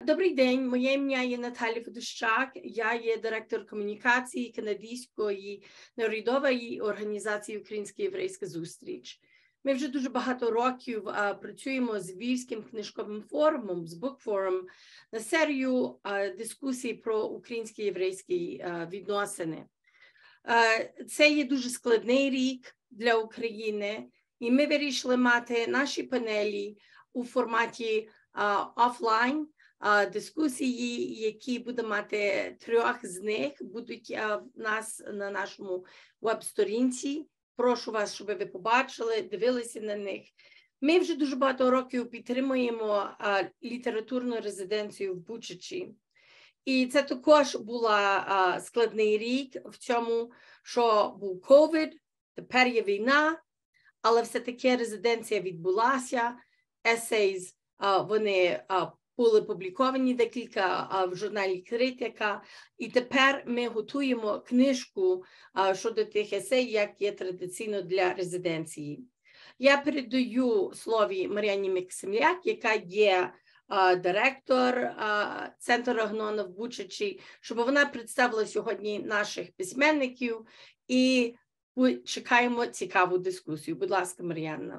Добрий день, моє ім'я є Наталя Федущак, я є директор комунікації Канадської народової організації Українська єврейська зустріч. Ми вже дуже багато років працюємо з Львівським книжковим форумом, з Book Forum, на серію дискусій про українські єврейські відносини. Це є дуже складний рік для України, і ми вирішили мати наші панелі у форматі офлайн, дискусії, які будемо мати трьох з них, будуть в нас на нашому веб-сторінці. Прошу вас, щоб ви побачили, дивилися на них. Ми вже дуже багато років підтримуємо літературну резиденцію в Бучачі. І це також був складний рік в цьому, що був ковід, тепер є війна, але все-таки резиденція відбулася, есейс, вони були публіковані декілька в журналі «Критика», і тепер ми готуємо книжку щодо тих есей, як є традиційно для резиденції. Я передаю слово Мар'яні Максимляк, яка є директор Центру Агнона в Бучачі, щоб вона представила сьогодні наших письменників, і чекаємо цікаву дискусію. Будь ласка, Мар'яна.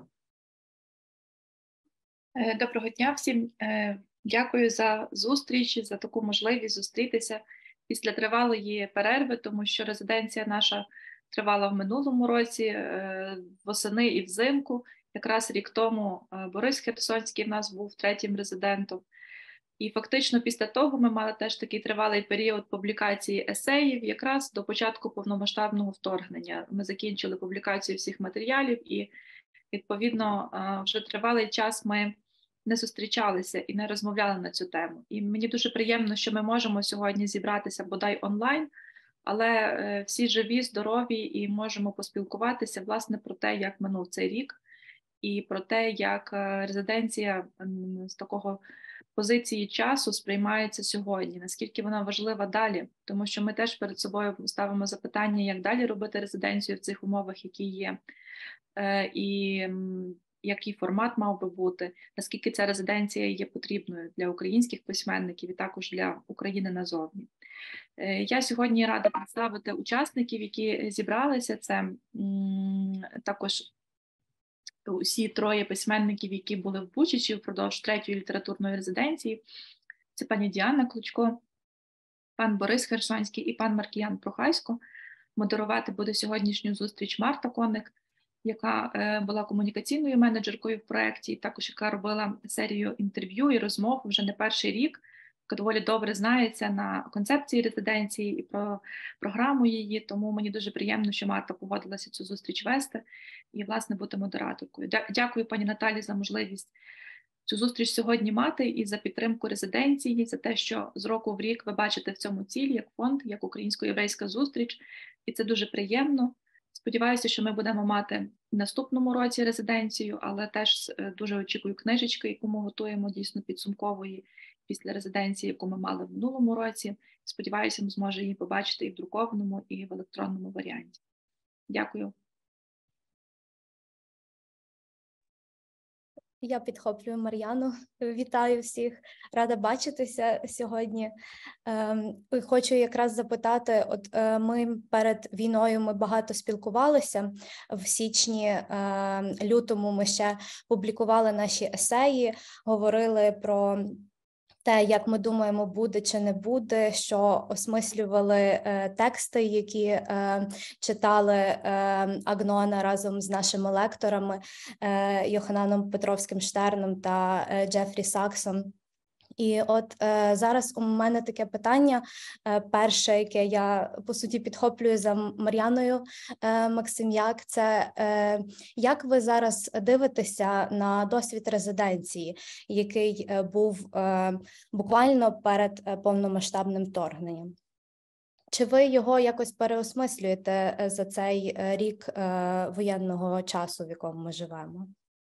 Доброго дня всім. Дякую за зустріч, за таку можливість зустрітися після тривалої перерви, тому що резиденція наша тривала в минулому році, восени і взимку. Якраз рік тому Борис Херсонський в нас був третім резидентом. І фактично після того ми мали теж такий тривалий період публікації есеїв, якраз до початку повномасштабного вторгнення. Ми закінчили публікацію всіх матеріалів і, відповідно, вже тривалий час ми не зустрічалися і не розмовляли на цю тему. І мені дуже приємно, що ми можемо сьогодні зібратися бодай онлайн, але всі живі, здорові і можемо поспілкуватися, власне, про те, як минув цей рік, і про те, як резиденція з такого позиції часу сприймається сьогодні, наскільки вона важлива далі, тому що ми теж перед собою ставимо запитання, як далі робити резиденцію в цих умовах, які є, і який формат мав би бути, наскільки ця резиденція є потрібною для українських письменників і також для України назовні. Я сьогодні рада представити учасників, які зібралися. Це також усі троє письменників, які були в Бучачі впродовж третьої літературної резиденції. Це пані Діана Клочко, пан Борис Херсонський і пан Маркіян Прохасько. Модерувати буде сьогоднішню зустріч Марта Коник, яка була комунікаційною менеджеркою в проєкті, і також яка робила серію інтерв'ю і розмов вже не перший рік, яка доволі добре знається на концепції резиденції і про програму її, тому мені дуже приємно, що Марта погодилася цю зустріч вести і, власне, бути модераторкою. Дякую, пані Наталі, за можливість цю зустріч сьогодні мати і за підтримку резиденції, за те, що з року в рік ви бачите в цьому ціль, як фонд, як українсько-єврейська зустріч, і це дуже приємно. Сподіваюся, що ми будемо мати в наступному році резиденцію, але теж дуже очікую книжечки, яку ми готуємо дійсно підсумкової після резиденції, яку ми мали в минулому році. Сподіваюся, ми зможемо її побачити і в друкованому, і в електронному варіанті. Дякую. Я підхоплюю Мар'яну. Вітаю всіх. Рада бачитися сьогодні. Хочу якраз запитати, от ми перед війною ми багато спілкувалися. В січні, лютому ми ще публікували наші есеї, говорили про те, як ми думаємо, буде чи не буде, що осмислювали тексти, які читали Агнона разом з нашими лекторами Йохананом Петровським Штерном та Джефрі Саксом. І от зараз у мене таке питання, перше, яке я, по суті, підхоплюю за Мар'яною Максим'як, це як ви зараз дивитеся на досвід резиденції, який був буквально перед повномасштабним вторгненням? Чи ви його якось переосмислюєте за цей рік воєнного часу, в якому ми живемо?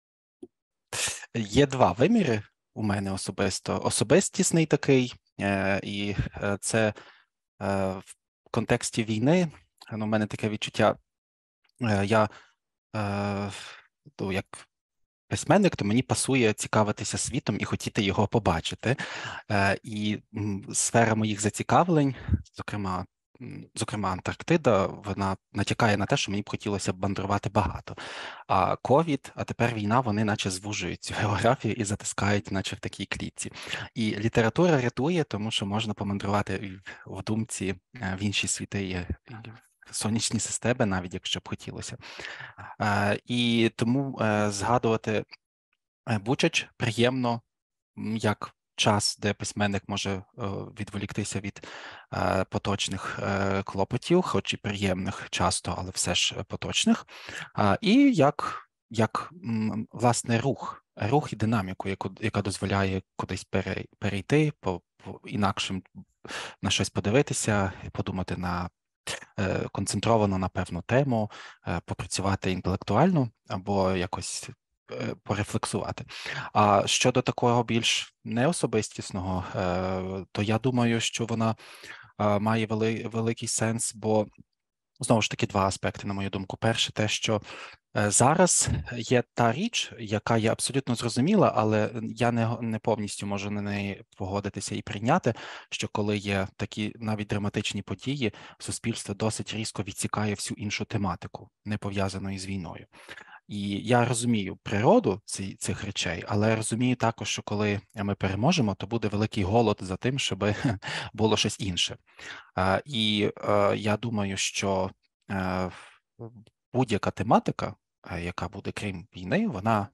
Є два виміри у мене особисто. Особистісний такий, і це в контексті війни. У мене таке відчуття, як письменник, то мені пасує цікавитися світом і хотіти його побачити. І сфера моїх зацікавлень, зокрема Антарктида, вона натякає на те, що мені б хотілося б мандрувати багато. А ковід, а тепер війна, вони наче звужують цю географію і затискають, наче в такій клітці. І література рятує, тому що можна помандрувати в думці в інші світи, сонячні системи, навіть якщо б хотілося. І тому згадувати Бучач приємно, як час, де письменник може відволіктися від поточних клопотів, хоч і приємних часто, але все ж поточних, і як власне рух і динаміку, яка дозволяє кудись перейти, по інакшим на щось подивитися, подумати концентровано на певну тему, попрацювати інтелектуально або якось порефлексувати. А щодо такого більш неособистісного, то я думаю, що вона має великий сенс, бо знову ж таки два аспекти, на мою думку. Перше, те, що зараз є та річ, яка є абсолютно зрозуміла, але я не повністю можу на неї погодитися і прийняти, що коли є такі навіть драматичні події, суспільство досить різко відсікає всю іншу тематику, не пов'язану із війною. І я розумію природу цих речей, але розумію також, що коли ми переможемо, то буде великий голод за тим, щоб було щось інше. І я думаю, що будь-яка тематика, яка буде крім війни, вона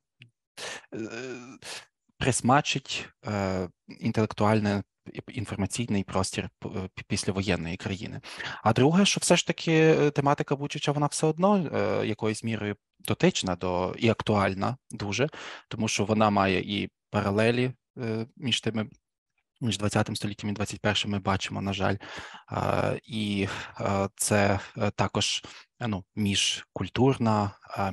присмачить інтелектуальне інформаційний простір післявоєнної країни. А друге, що все ж таки тематика Бучача, вона все одно якоюсь мірою дотична і актуальна дуже, тому що вона має і паралелі між 20 століттям і 21 ми бачимо, на жаль, і це також міжкультурна,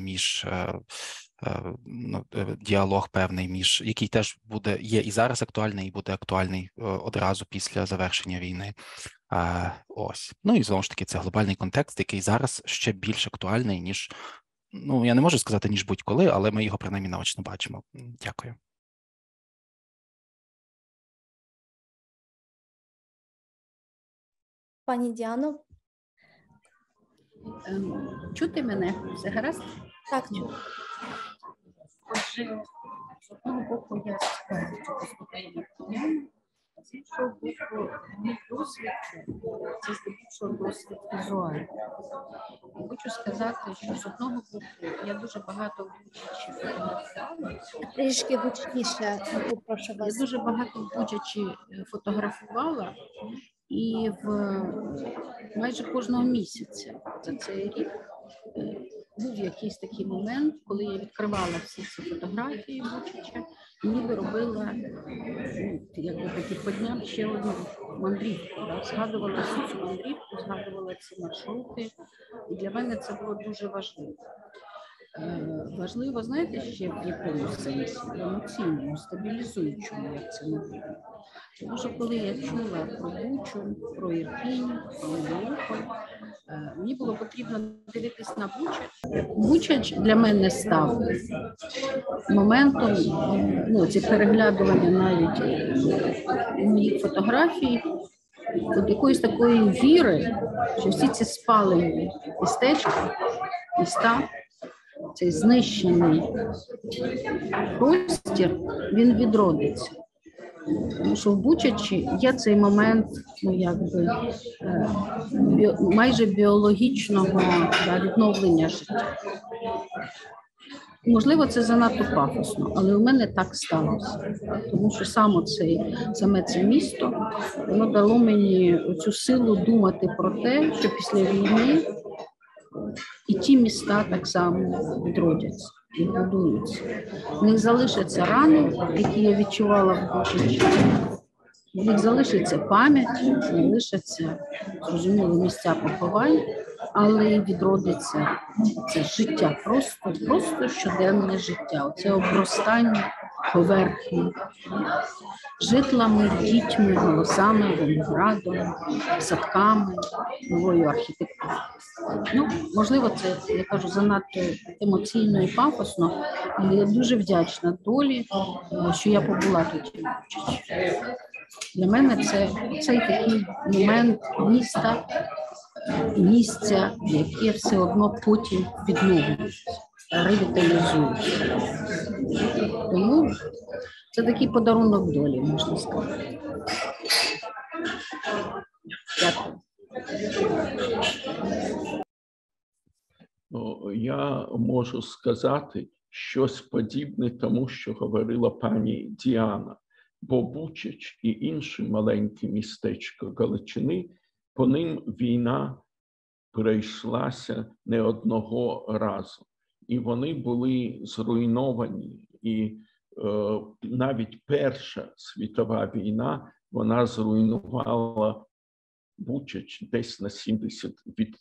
діалог певний, який теж є і зараз актуальний, і буде актуальний одразу після завершення війни. Ось. Ну і знову ж таки, це глобальний контекст, який зараз ще більш актуальний, ніж, я не можу сказати, ніж будь-коли, але ми його принаймні наочно бачимо. Дякую. Пані Діано? Чути мене? Все гаразд? Так, чую. Отже, з одного боку я сподіваюся, що послухаю Мар'яну, а з іншого боку, мій досвід – це здебільшого досвід візуальний. І хочу сказати, що з одного боку я дуже багато в Бучачі фотографувала. Трішки гучніше, прошу вас. Я дуже багато в Бучачі фотографувала, і майже кожного місяця за цей рік був якийсь такий момент, коли я відкривала всі ці фотографії Бучача, і ніби робила, по дням ще одну мандрівку. Згадувала всю цю мандрівку, згадувала ці маршрути, і для мене це було дуже важливо. Важливо, знаєте, ще в якому сенсі, емоційному, стабілізуючому, як це можливо. Тому що коли я чула про Бучу, про Ірпінь, про Маріуполь, мені було потрібно дивитись на Бучач. Бучач для мене став моментом, ці переглядування навіть моїх фотографій, от якоїсь такої віри, що всі ці спалені містечка, міста, цей знищений простір, він відродиться. Тому що в Бучачі є цей момент, майже біологічного відновлення життя. Можливо, це занадто пафосно, але у мене так сталося. Тому що саме це місто, воно дало мені цю силу думати про те, що після війни і ті міста так само відродяться і будуються. В них залишаться рани, які я відчувала в Бучачі. В них залишиться пам'ять, залишаться, зрозуміло, місця поховань, але і відродиться це життя, просто щоденне життя, оце обростання поверхні, житлами, дітьми, голосами, виноградом, садками, новою архітектурою. Ну, можливо, це, я кажу, занадто емоційно і пафосно, але я дуже вдячна долі, що я побула тут в Бучачі. Для мене це цей такий момент міста, місця, яке все одно потім відновлюється, ревіталізується. Тому це такий подарунок долі, можна сказати. Дякую. Ну, я можу сказати щось подібне тому, що говорила пані Діана. Бо Бучач і інші маленькі містечка Галичини, по ним війна пройшлася не одного разу. І вони були зруйновані. І навіть Перша світова війна, вона зруйнувала Бучач десь на 70%.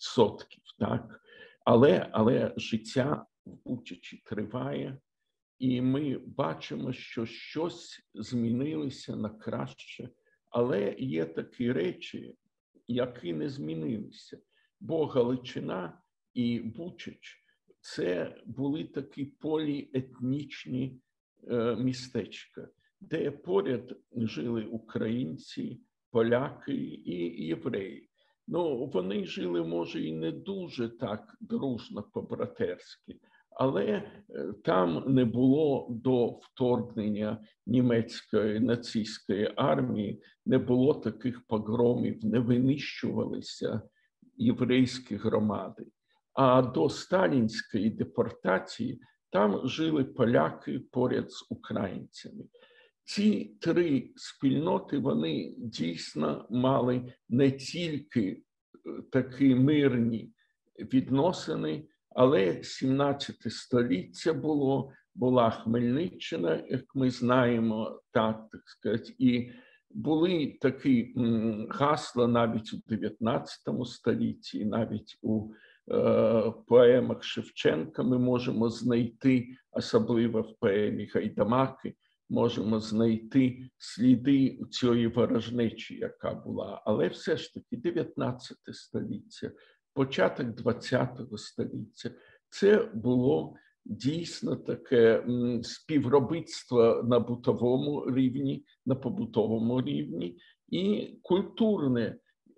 Так? Але життя в Бучачі триває. І ми бачимо, що щось змінилося на краще, але є такі речі, які не змінилися. Бо Галичина і Бучач – це були такі поліетнічні містечка, де поряд жили українці, поляки і євреї. Ну, вони жили, може, і не дуже так дружно по-братерськи, але там не було до вторгнення німецької нацистської армії, не було таких погромів, не винищувалися єврейські громади. А до сталінської депортації там жили поляки поряд з українцями. Ці три спільноти, вони дійсно мали не тільки такі мирні відносини, але 17 століття була Хмельниччина, як ми знаємо, так сказати, і були такі гасла навіть у 19 столітті, навіть у поемах Шевченка ми можемо знайти, особливо в поемі Гайдамаки, можемо знайти сліди цієї ворожнечі, яка була. Але все ж таки 19 століття, початок 20-го століття, це було дійсно таке співробітство на бутовому рівні, на побутовому рівні і культурне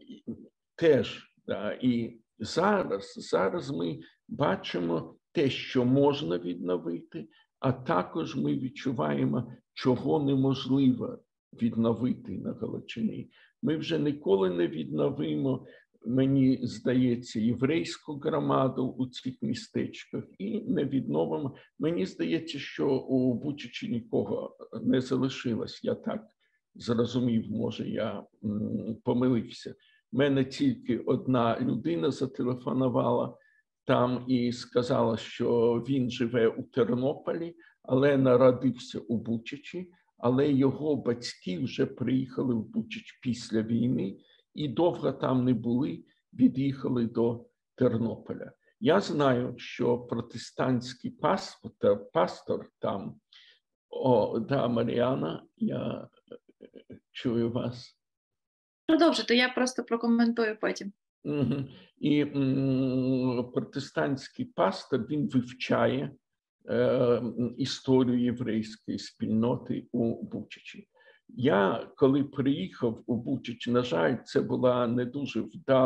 теж. Да. І зараз ми бачимо те, що можна відновити, а також ми відчуваємо, чого неможливо відновити на Галичині. Ми вже ніколи не відновимо, мені здається, єврейську громаду у цих містечках і не відновимо. Мені здається, що у Бучачі нікого не залишилось. Я так зрозумів, може, я помилився. Мене тільки одна людина зателефонувала там і сказала, що він живе у Тернополі, але народився у Бучачі, але його батьки вже приїхали в Бучач після війни і довго там не були, від'їхали до Тернополя. Я знаю, що протестантський пастор там, да, Мар'яна, я чую вас. Продовжуйте, я просто прокоментую потім. І протестантський пастор, він вивчає історію єврейської спільноти у Бучачі. Я, коли приїхав у Бучач, на жаль, це була не дуже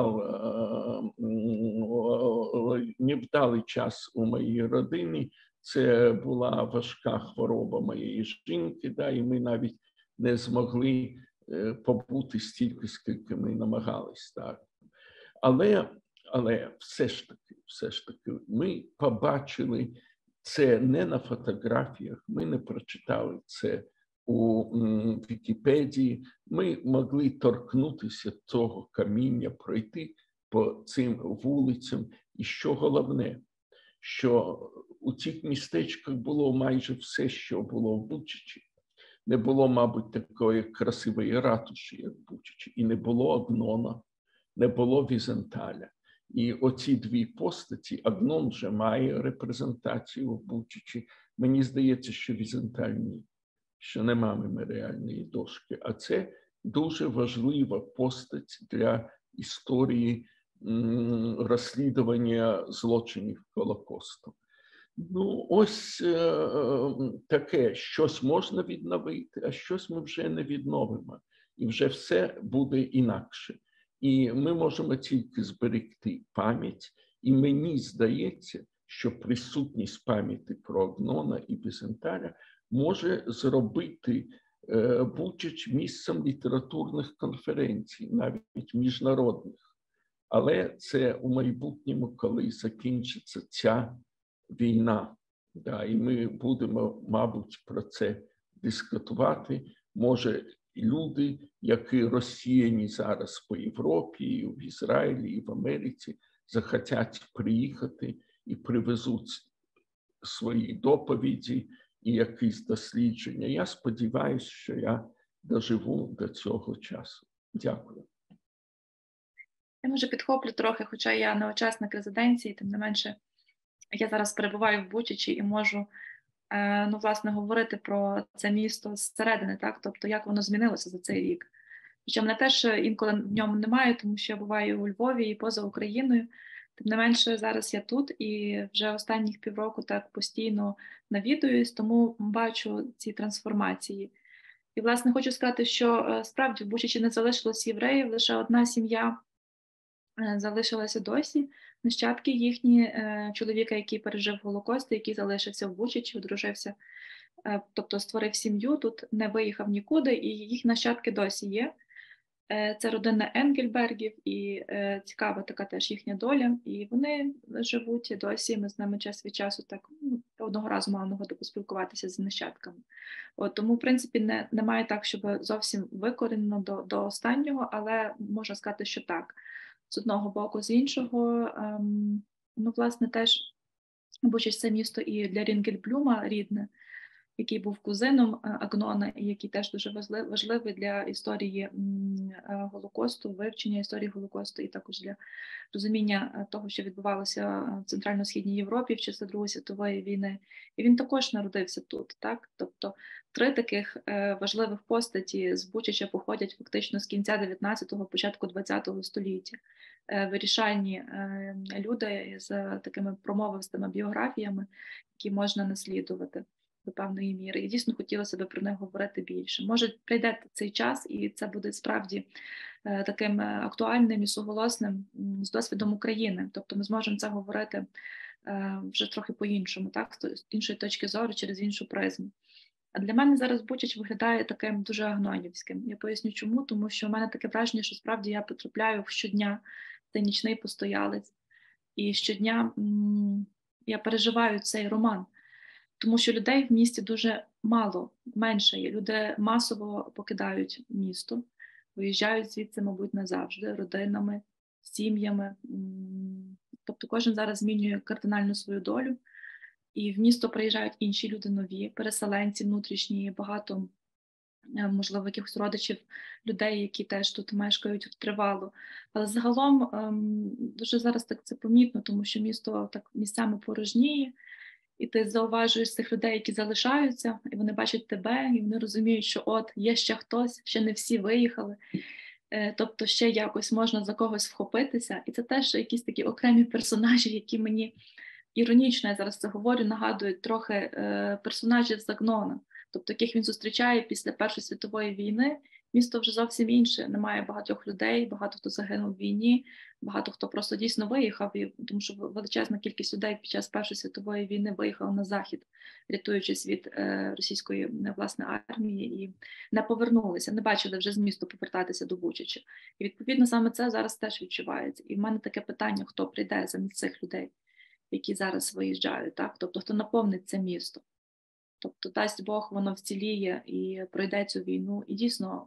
невдалий час у моїй родині. Це була важка хвороба моєї жінки, да, і ми навіть не змогли побути стільки, скільки ми намагались. Так. Але все ж таки, ми побачили це не на фотографіях, ми не прочитали це у Вікіпедії, ми могли торкнутися цього каміння, пройти по цим вулицям. І що головне, що у цих містечках було майже все, що було в Бучачі. Не було, мабуть, такої красивої ратуші, як в Бучачі, і не було Агнона, не було Візенталя. І оці дві постаті, Агнон вже має репрезентацію в Бучачі, мені здається, що Візенталь ні. що нема меморіальної дошки, а це дуже важлива постать для історії розслідування злочинів Голокосту. Ну, ось таке, щось можна відновити, а щось ми вже не відновимо. І вже все буде інакше. І ми можемо тільки зберегти пам'ять. І мені здається, що присутність пам'яті про Агнона і Візенталя може зробити Бучач місцем літературних конференцій, навіть міжнародних. Але це у майбутньому, коли закінчиться ця війна. Да, і ми будемо, мабуть, про це дискутувати. Може, люди, які розсіяні зараз по Європі, і в Ізраїлі, і в Америці, захотять приїхати і привезуть свої доповіді і якісь дослідження. Я сподіваюся, що я доживу до цього часу. Дякую. Я, може, підхоплю трохи, хоча я не учасник резиденції, тим не менше, я зараз перебуваю в Бучачі і можу, ну, власне, говорити про це місто зсередини, так? Тобто, як воно змінилося за цей рік. Хоча мене теж інколи в ньому немає, тому що я буваю у Львові і поза Україною. Тим не менше, зараз я тут і вже останніх півроку так постійно навідуюсь, тому бачу ці трансформації. І, власне, хочу сказати, що справді в Бучачі не залишилось євреїв, лише одна сім'я залишилася досі. Нащадки їхні, чоловіка, який пережив Голокост, який залишився в Бучачі, одружився, тобто створив сім'ю, тут не виїхав нікуди, і їх нащадки досі є. Це родина Енгельбергів, і цікава така теж їхня доля. І вони живуть досі, ми з ними час від часу так одного разу мали нагоду поспілкуватися з нащадками. Тому, в принципі, немає так, щоб зовсім викорінено до останнього, але можна сказати, що так. З одного боку, з іншого, ну, власне, теж Бучач – це місто і для Рінгельблюма рідне, який був кузином Агнона, і який теж дуже важливий для історії Голокосту, вивчення історії Голокосту, і також для розуміння того, що відбувалося в Центрально-Східній Європі в часи Другої світової війни. І він також народився тут, так? Тобто 3 таких важливих постаті з Бучача походять фактично з кінця 19-го, початку 20-го століття. Вирішальні люди з такими промовистими біографіями, які можна наслідувати до певної міри. І дійсно хотілося б про них говорити більше. Може, прийде цей час, і це буде справді таким актуальним і суголосним з досвідом України. Тобто ми зможемо це говорити вже трохи по-іншому, так, з іншої точки зору, через іншу призму. А для мене зараз Бучач виглядає таким дуже агнонівським. Я поясню чому, тому що в мене таке враження, що справді я потрапляю щодня в цей нічний постоялець. І щодня я переживаю цей роман. Тому що людей в місті дуже мало, менше є. Люди масово покидають місто, виїжджають звідси, мабуть, назавжди, родинами, сім'ями. Тобто кожен зараз змінює кардинально свою долю. І в місто приїжджають інші люди нові, переселенці внутрішні, багато, можливо, якихось родичів, людей, які теж тут мешкають тривало. Але загалом дуже зараз так це помітно, тому що місто так місцями порожніє. І ти зауважуєш цих людей, які залишаються, і вони бачать тебе, і вони розуміють, що от є ще хтось, ще не всі виїхали, тобто ще якось можна за когось вхопитися. І це теж якісь такі окремі персонажі, які мені, іронічно, я зараз це говорю, нагадують трохи персонажів з Агнона, тобто яких він зустрічає після Першої світової війни. Місто вже зовсім інше, немає багатьох людей, багато хто загинув в війні, багато хто просто дійсно виїхав, тому що величезна кількість людей під час Першої світової війни виїхала на захід, рятуючись від російської, власне, армії, і не повернулися, не бачили вже змісту повертатися до Бучача. І відповідно саме це зараз теж відчувається. І в мене таке питання, хто прийде замість цих людей, які зараз виїжджають, так? Тобто хто наповнить це місто. Тобто, дасть Бог, воно вціліє і пройде цю війну. І дійсно,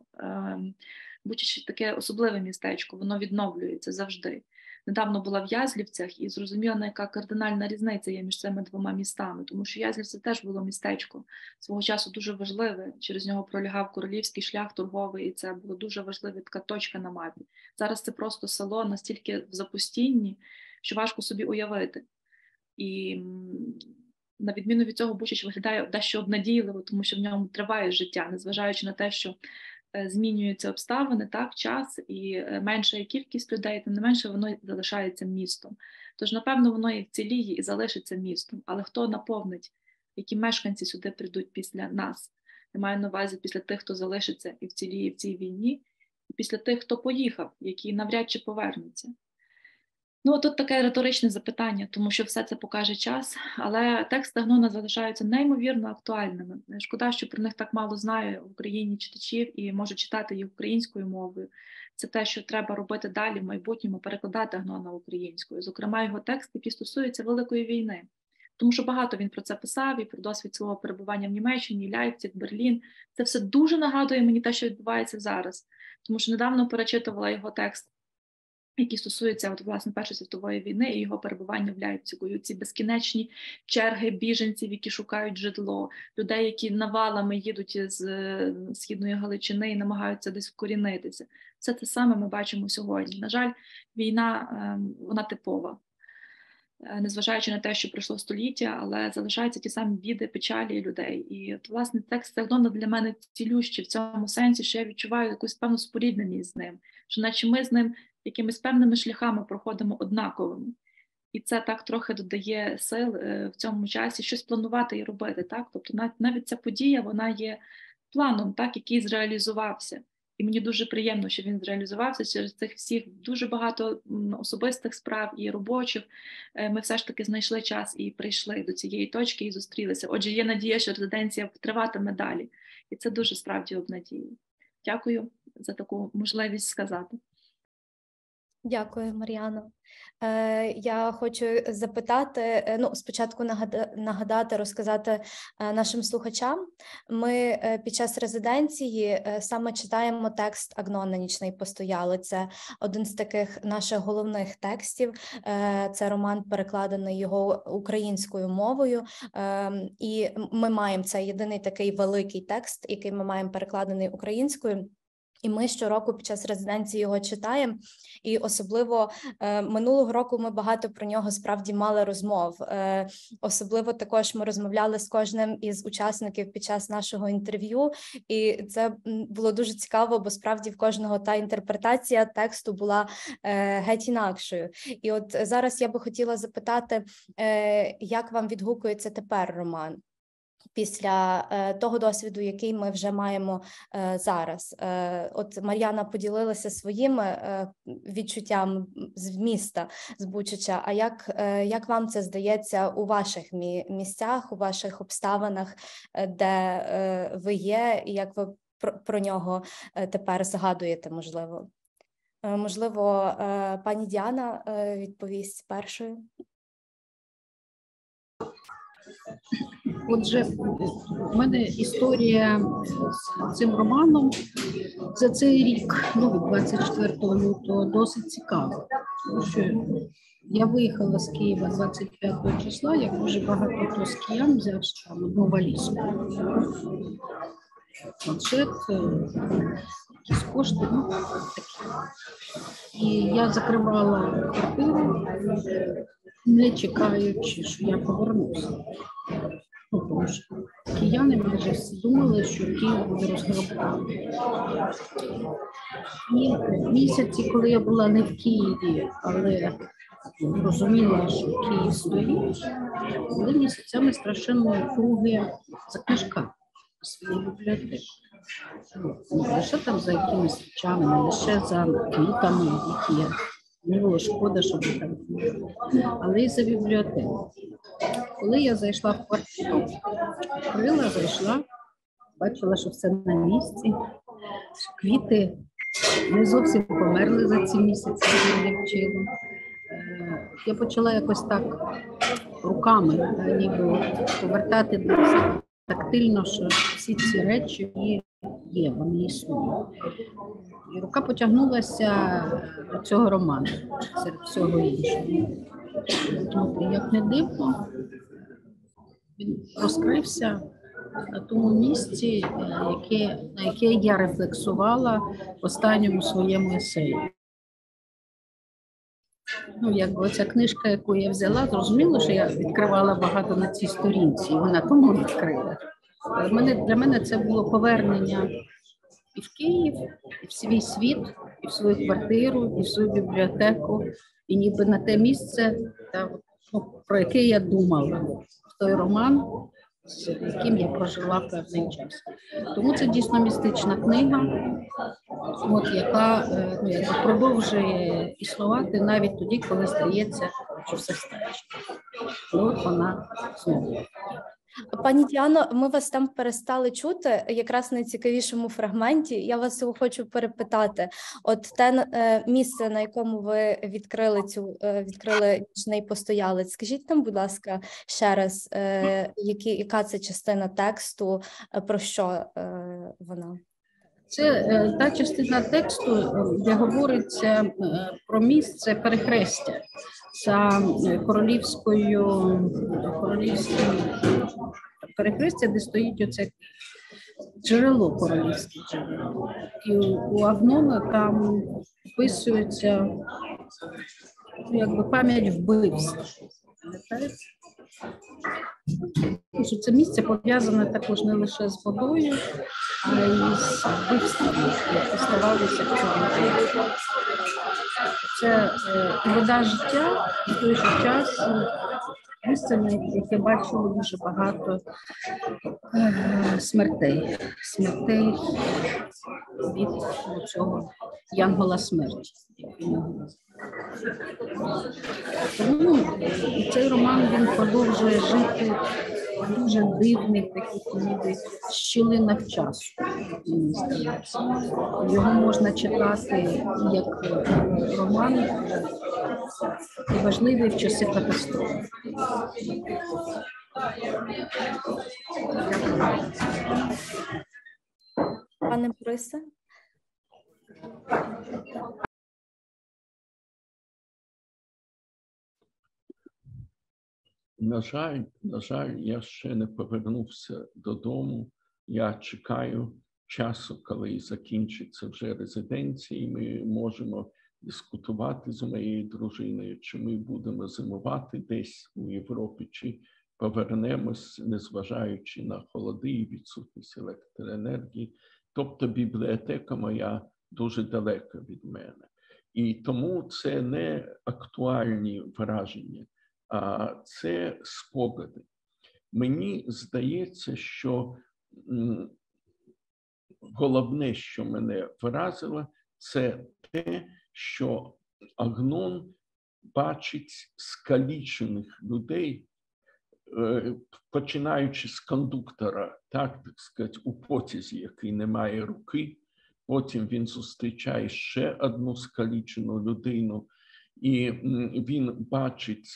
Бучач таке особливе містечко, воно відновлюється завжди. Недавно була в Язлівцях і зрозуміла, яка кардинальна різниця є між цими 2 містами. Тому що Язлівці теж було містечко, свого часу дуже важливе. Через нього пролягав королівський шлях торговий, і це була дуже важлива така точка на мапі. Зараз це просто село настільки в запустінні, що важко собі уявити. І на відміну від цього, Бучач виглядає дещо обнадійливо, тому що в ньому триває життя, незважаючи на те, що змінюються обставини, так, час і менша кількість людей, тим не менше воно залишається містом. Тож, напевно, воно і вціліє, і залишиться містом. Але хто наповнить, які мешканці сюди прийдуть після нас? Я маю на увазі після тих, хто залишиться і вціліє в цій війні, і після тих, хто поїхав, які навряд чи повернуться. Ну, тут таке риторичне запитання, тому що все це покаже час, але тексти Агнона залишаються неймовірно актуальними. Шкода, що про них так мало знає в Україні читачів і можуть читати їх українською мовою. Це те, що треба робити далі в майбутньому, перекладати Агнона українською. Зокрема, його текст, який стосується Великої війни. Тому що багато він про це писав, і про досвід свого перебування в Німеччині, Ляйпциг, Берлін. Це все дуже нагадує мені те, що відбувається зараз. Тому що недавно перечитувала його текст, які стосуються, власне, Першої світової війни і його перебування в Ляйпцигу. Ці безкінечні черги біженців, які шукають житло, людей, які навалами їдуть з Східної Галичини і намагаються десь вкорінитися. Все це саме ми бачимо сьогодні. На жаль, війна, вона типова. Незважаючи на те, що пройшло століття, але залишаються ті самі біди, печалі людей. І, власне, текст Агнона для мене цілющий в цьому сенсі, що я відчуваю якусь певну спорідненість з ним, що наче ми з ним якимись певними шляхами проходимо однаковими. І це так трохи додає сил в цьому часі щось планувати і робити. Так? Тобто навіть ця подія, вона є планом, так, який зреалізувався. І мені дуже приємно, що він зреалізувався через цих всіх дуже багато особистих справ і робочих. Ми все ж таки знайшли час і прийшли до цієї точки і зустрілися. Отже, є надія, що резиденція триватиме далі. І це дуже справді обнадіює. Дякую за таку можливість сказати. Дякую, Мар'яно. Я хочу запитати, спочатку нагадати, розказати нашим слухачам. Ми під час резиденції саме читаємо текст Агнона «Нічний постоялець». Це один з таких наших головних текстів. Це роман, перекладений його українською мовою. І ми маємо цей єдиний такий великий текст, який ми маємо перекладений українською. І ми щороку під час резиденції його читаємо, і особливо минулого року ми багато про нього справді мали розмов. Особливо також ми розмовляли з кожним із учасників під час нашого інтерв'ю, і це було дуже цікаво, бо справді в кожного та інтерпретація тексту була геть інакшою. І от зараз я би хотіла запитати, як вам відгукується тепер роман? Після того досвіду, який ми вже маємо зараз. От Мар'яна поділилася своїми відчуттями з міста, з Бучача. А як вам це здається у ваших місцях, у ваших обставинах, де ви є, і як ви про нього тепер згадуєте, можливо? Можливо, пані Діана відповість першою. Отже, в мене історія з цим романом за цей рік, від 24 лютого, досить цікава. Тому що я виїхала з Києва 25 числа, як дуже багато хто з киян взяв там одну валізку. Планшет, якісь кошти, такі. І я закривала квартиру, не чекаючи, що я повернуся. Тому що кияни майже всі думали, що Київ буде розграбований. І в місяці, коли я була не в Києві, але розуміла, що Київ стоїть, були місяцями страшенної туги за книжками у своїй бібліотеці. Не лише там за якимись речами, не лише за квітами, які не було шкода, щоб там було, але й за бібліотеку. Коли я зайшла в квартиру, відкрила, зайшла, бачила, що все на місці, що квіти не зовсім померли за ці місяці, як я вчила. Я почала якось так руками, ніби повертати до себе тактильно, що всі ці речі є, вони існують. І рука потягнулася до цього роману, серед всього іншого. Як не дивно, він розкрився на тому місці, на яке я рефлексувала в останньому своєму есеї. якби ця книжка, яку я взяла, зрозуміло, що я відкривала багато на цій сторінці, і вона тому відкрила. Для мене це було повернення і в Київ, і в свій світ, і в свою квартиру, і в свою бібліотеку, і ніби на те місце, про яке я думала, в той роман, з яким я прожила певний час. Тому це дійсно містична книга, яка продовжує існувати навіть тоді, коли здається, що все страшно. І от вона знову. Пані Діано, ми вас там перестали чути якраз на найцікавішому фрагменті. Я вас хочу перепитати. От те місце, на якому ви відкрили нічний постоялець, скажіть нам, будь ласка, ще раз, яка це частина тексту, про що вона? Це та частина тексту, де говориться про місце перехрестя за королівським перехрестя, де стоїть оце джерело, королівське джерело. І у Агнона там вписується пам'ять вбивств. Що це місце пов'язане також не лише з водою, а й з вбивствами, які ставалися в цьому. Це вода життя, і в той же час місце, на яке бачило дуже багато смертей від цього янгола смерті. Тому цей роман, він продовжує жити в дуже дивних таких ніби щілинах часу, мені здається. Його можна читати як роман і важливий в часи катастрофи. Пане Борисе? На жаль, я ще не повернувся додому. Я чекаю часу, коли закінчиться вже резиденція, і ми можемо дискутувати з моєю дружиною, чи ми будемо зимувати десь у Європі, чи повернемось, незважаючи на холоди і відсутність електроенергії. Тобто бібліотека моя дуже далека від мене. І тому це не актуальні враження, а це спогади. Мені здається, що головне, що мене вразило, це те, що Агнон бачить скалічених людей, починаючи з кондуктора, так сказати, у потязі, який не має руки. Потім він зустрічає ще одну скалічену людину, і він бачить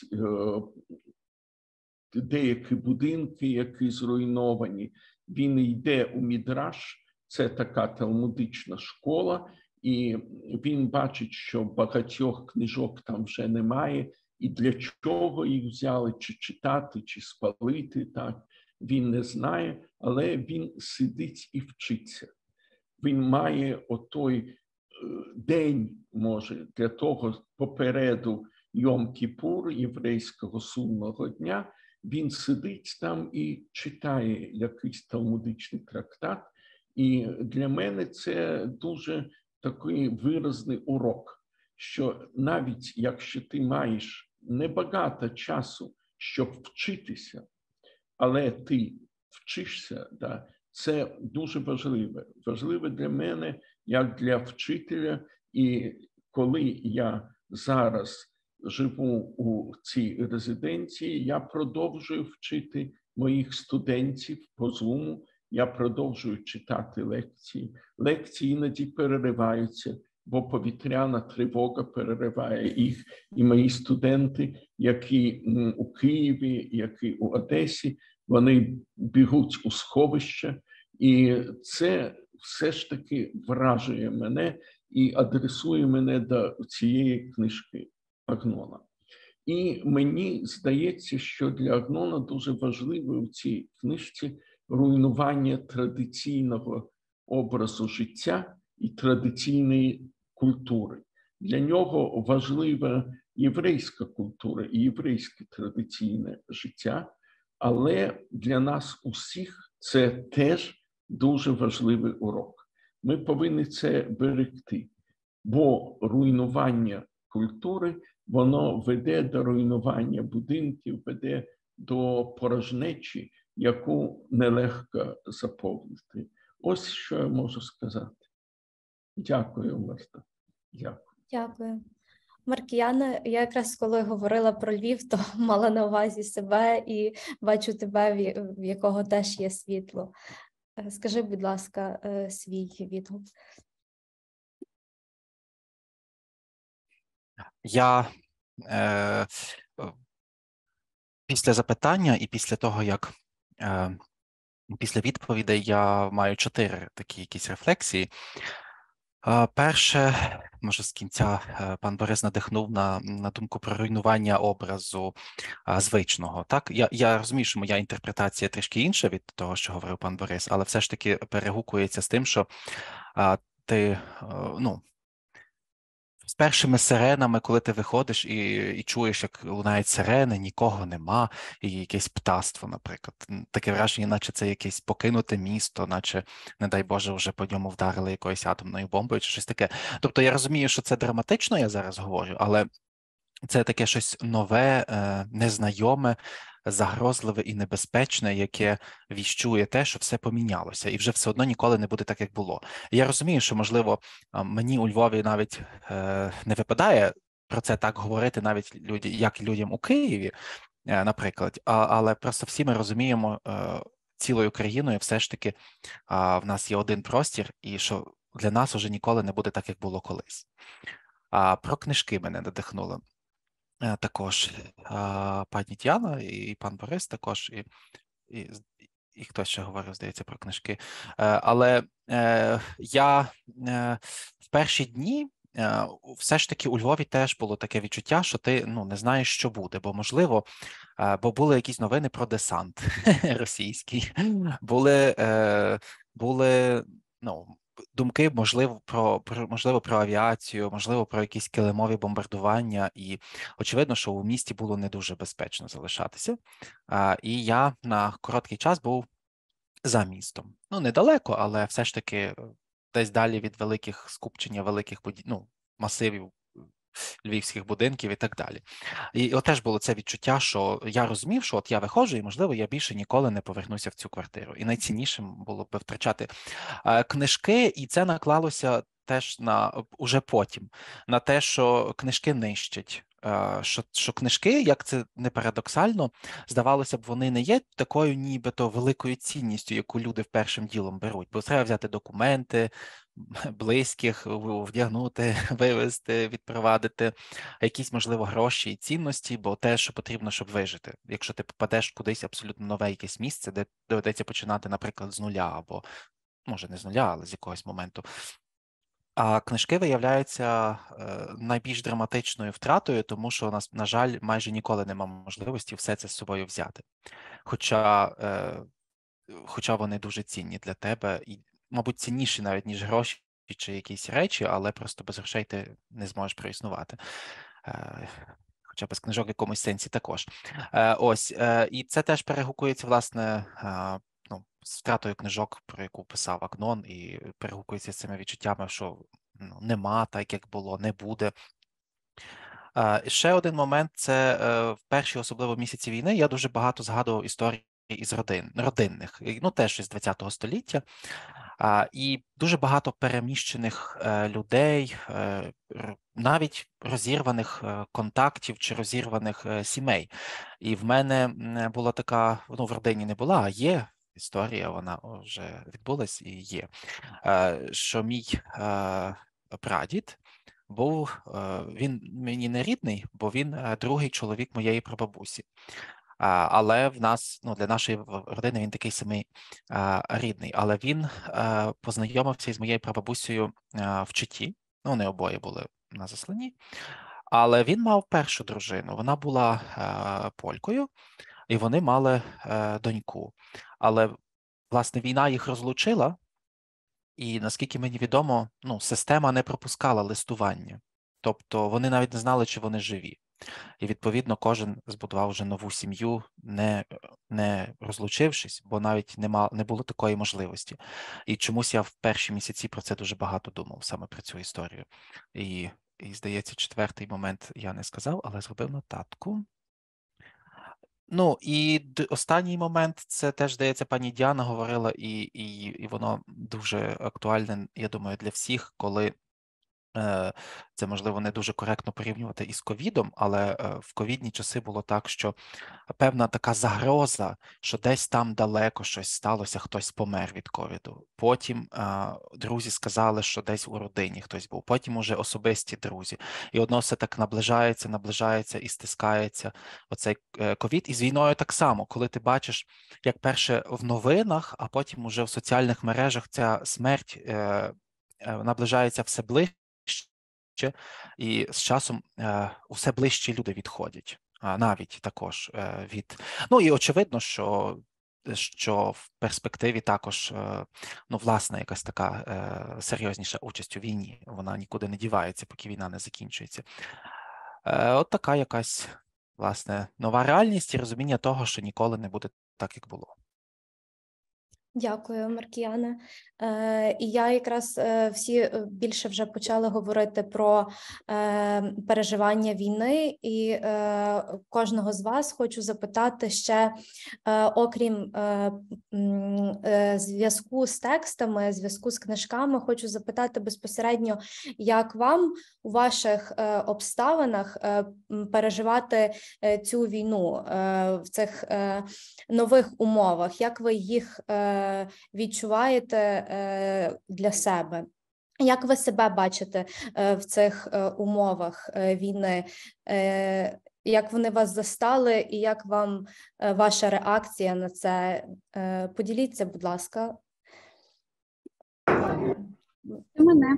деякі будинки, які зруйновані. Він йде у Мідраш, це така талмудична школа, і він бачить, що багатьох книжок там вже немає, і для чого їх взяли, чи читати, чи спалити, так, він не знає, але він сидить і вчиться. Він має отой день, може, для того попереду Йом-Кіпур, єврейського сумного дня, він сидить там і читає якийсь талмудичний трактат. І для мене це дуже такий виразний урок, що навіть якщо ти маєш небагато часу, щоб вчитися, але ти вчишся, да, це дуже важливе. Важливе для мене, як для вчителя. І коли я зараз живу у цій резиденції, я продовжую вчити моїх студентів по Zoom, я продовжую читати лекції. Лекції іноді перериваються, бо повітряна тривога перериває їх. І мої студенти, які у Києві, які у Одесі, вони бігуть у сховище. І це все ж таки вражує мене і адресує мене до цієї книжки Агнона. І мені здається, що для Агнона дуже важливо в цій книжці руйнування традиційного образу життя і традиційної культури. Для нього важлива єврейська культура і єврейське традиційне життя, але для нас усіх це теж дуже важливий урок. Ми повинні це берегти, бо руйнування культури, воно веде до руйнування будинків, веде до порожнечі, яку нелегко заповнити. Ось що я можу сказати. Дякую, Марта. Дякую. Дякую. Маркіяна, я якраз коли говорила про Львів, то мала на увазі себе і бачу тебе, в якого теж є світло. Скажи, будь ласка, свій відгук. Я після запитання і після того, як після відповідей я маю 4 такі якісь рефлексії. Перше, може, з кінця пан Борис надихнув на думку про руйнування образу звичного. Так, я розумію, що моя інтерпретація трішки інша від того, що говорив пан Борис, але все ж таки перегукується з тим, що ти, з першими сиренами, коли ти виходиш і чуєш, як лунають сирени, нікого нема, і якесь птаство, наприклад. Таке враження, наче це якесь покинуте місто, наче, не дай Боже, вже по ньому вдарили якоюсь атомною бомбою чи щось таке. Тобто я розумію, що це драматично, я зараз говорю, але це таке щось нове, незнайоме, загрозливе і небезпечне, яке віщує те, що все помінялося, і вже все одно ніколи не буде так, як було. І я розумію, що, можливо, мені у Львові навіть не випадає про це так говорити навіть як людям у Києві, наприклад, але просто всі ми розуміємо цілою країною все ж таки в нас є один простір, і що для нас уже ніколи не буде так, як було колись. Про книжки мене надихнуло. Також пані Тіана і пан Борис також, і хтось ще говорив, здається, про книжки. Але я в перші дні все ж таки у Львові теж було таке відчуття, що ти не знаєш, що буде, бо, можливо, бо були якісь новини про десант російський, були думки, можливо, про авіацію, можливо, про якісь килимові бомбардування, і очевидно, що у місті було не дуже безпечно залишатися. І я на короткий час був за містом. Недалеко, але все ж таки десь далі від великих скупчення, великих масивів львівських будинків і так далі. І от теж було це відчуття, що я розумів, що от я виходжу і, можливо, я більше ніколи не повернуся в цю квартиру. І найціннішим було б втрачати книжки, і це наклалося теж уже потім, на те, що книжки нищать. Що книжки, як це не парадоксально, здавалося б, вони не є такою нібито великою цінністю, яку люди першим ділом беруть, бо треба взяти документи, близьких, вдягнути, вивезти, відпровадити, якісь, можливо, гроші і цінності, бо те, що потрібно, щоб вижити. Якщо ти попадеш кудись абсолютно нове якесь місце, де доведеться починати, наприклад, з нуля, або, може, не з нуля, але з якогось моменту. А книжки виявляються найбільш драматичною втратою, тому що, на жаль, майже ніколи немає можливості все це з собою взяти. Хоча вони дуже цінні для тебе і, мабуть, цінніші навіть, ніж гроші чи якісь речі, але просто без грошей ти не зможеш проіснувати. Хоча без книжок в якомусь сенсі також. І це теж перегукується, власне, з втратою книжок, про яку писав Агнон, і перегукується з цими відчуттями, що нема так, як було, не буде. Ще один момент – це в перші, особливо місяці війни, я дуже багато згадував історій із родинних, теж із ХХ століття, і дуже багато переміщених людей, навіть розірваних контактів чи розірваних сімей. І в мене була така, в родині не була, а є історія, вона вже відбулась і є, що мій прадід був, він мені не рідний, бо він другий чоловік моєї прабабусі. Але в нас, для нашої родини він такий самий рідний. Але він познайомився із моєю прабабусею в Читі. Вони обоє були на засланні. Але він мав першу дружину. Вона була полькою, і вони мали доньку. Але, власне, війна їх розлучила, і, наскільки мені відомо, система не пропускала листування. Тобто вони навіть не знали, чи вони живі. І, відповідно, кожен збудував вже нову сім'ю, не розлучившись, бо навіть не було такої можливості. І чомусь я в перші місяці про це дуже багато думав, саме про цю історію. І здається, четвертий момент я не сказав, але зробив нотатку. Ну, і останній момент, це теж, здається, пані Діана говорила, і воно дуже актуальне, я думаю, для всіх, коли це, можливо, не дуже коректно порівнювати із ковідом, але в ковідні часи було так, що певна така загроза, що десь там далеко щось сталося, хтось помер від ковіду. Потім друзі сказали, що десь у родині хтось був. Потім уже особисті друзі. І одно все так наближається і стискається оцей ковід. І з війною так само, коли ти бачиш, як перше в новинах, а потім уже в соціальних мережах ця смерть наближається все ближче, і з часом усе ближчі люди відходять, навіть також від... Ну і очевидно, що в перспективі також, ну, власне, якась така серйозніша участь у війні, вона нікуди не дівається, поки війна не закінчується. От така якась, власне, нова реальність і розуміння того, що ніколи не буде так, як було. Дякую, Маркіяне. І я якраз всі більше вже почали говорити про переживання війни, і кожного з вас хочу запитати ще, окрім зв'язку з текстами, зв'язку з книжками, хочу запитати безпосередньо, як вам у ваших обставинах переживати цю війну в цих нових умовах, як ви їх відчуваєте для себе? Як ви себе бачите в цих умовах війни? Як вони вас застали і як вам ваша реакція на це? Поділіться, будь ласка. Мене.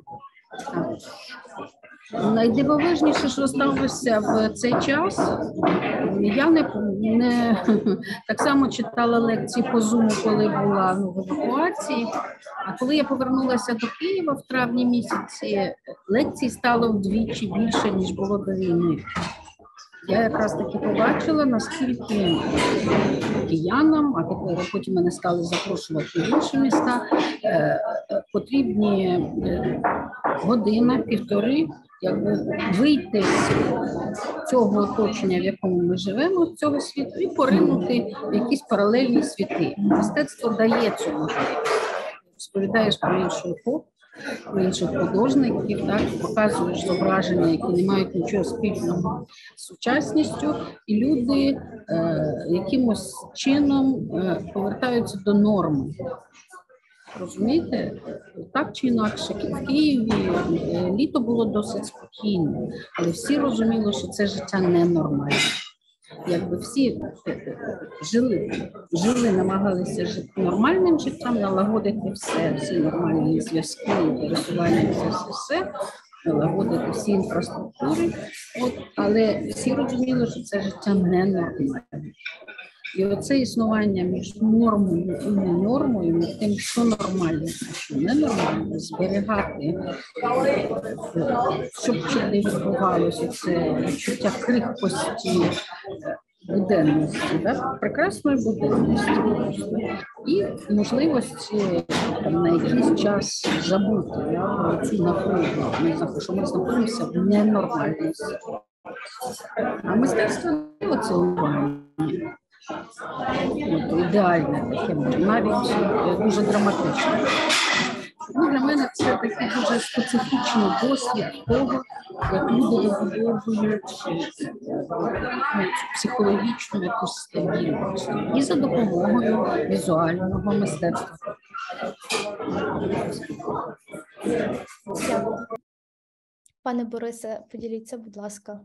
Найдивовижніше, що сталося в цей час, я не так само читала лекції по Zoom, коли була в евакуації, а коли я повернулася до Києва в травні місяці, лекцій стало вдвічі більше, ніж було до війни. Я якраз таки побачила, наскільки киянам, а потім мене стали запрошувати в інші міста, потрібні година-півтори, якби вийти з цього оточення, в якому ми живемо, з цього світу, і поринути в якісь паралельні світи. Мистецтво дає цю можливість. Розповідаєш про іншу епоху, про інших художників, так, показуєш зображення, які не мають нічого спільного з сучасністю, і люди якимось чином повертаються до норми. Розумієте? Так чи інакше, в Києві літо було досить спокійне, але всі розуміли, що це життя ненормальне. Якби всі жили, намагалися жити нормальним життям, налагодити всі нормальні зв'язки, пересування, все, налагодити всі інфраструктури, але всі розуміли, що це життя ненормальне. І оце існування між нормою і ненормою, між тим, що нормально, а що ненормально, зберігати, щоб не відбувалося це відчуття крихкості буденності, да? Прекрасної буденності і можливості на якийсь час забути про цю напругу, що ми знаходимося в ненормальності. А мистецтво не оцінювання. Ідеальне таке, навіть дуже драматичне. Ну, для мене це такий дуже специфічний досвід того, як люди вибудовують психологічну якусь стабільність і за допомогою візуального мистецтва. Пане Борисе, поділіться, будь ласка.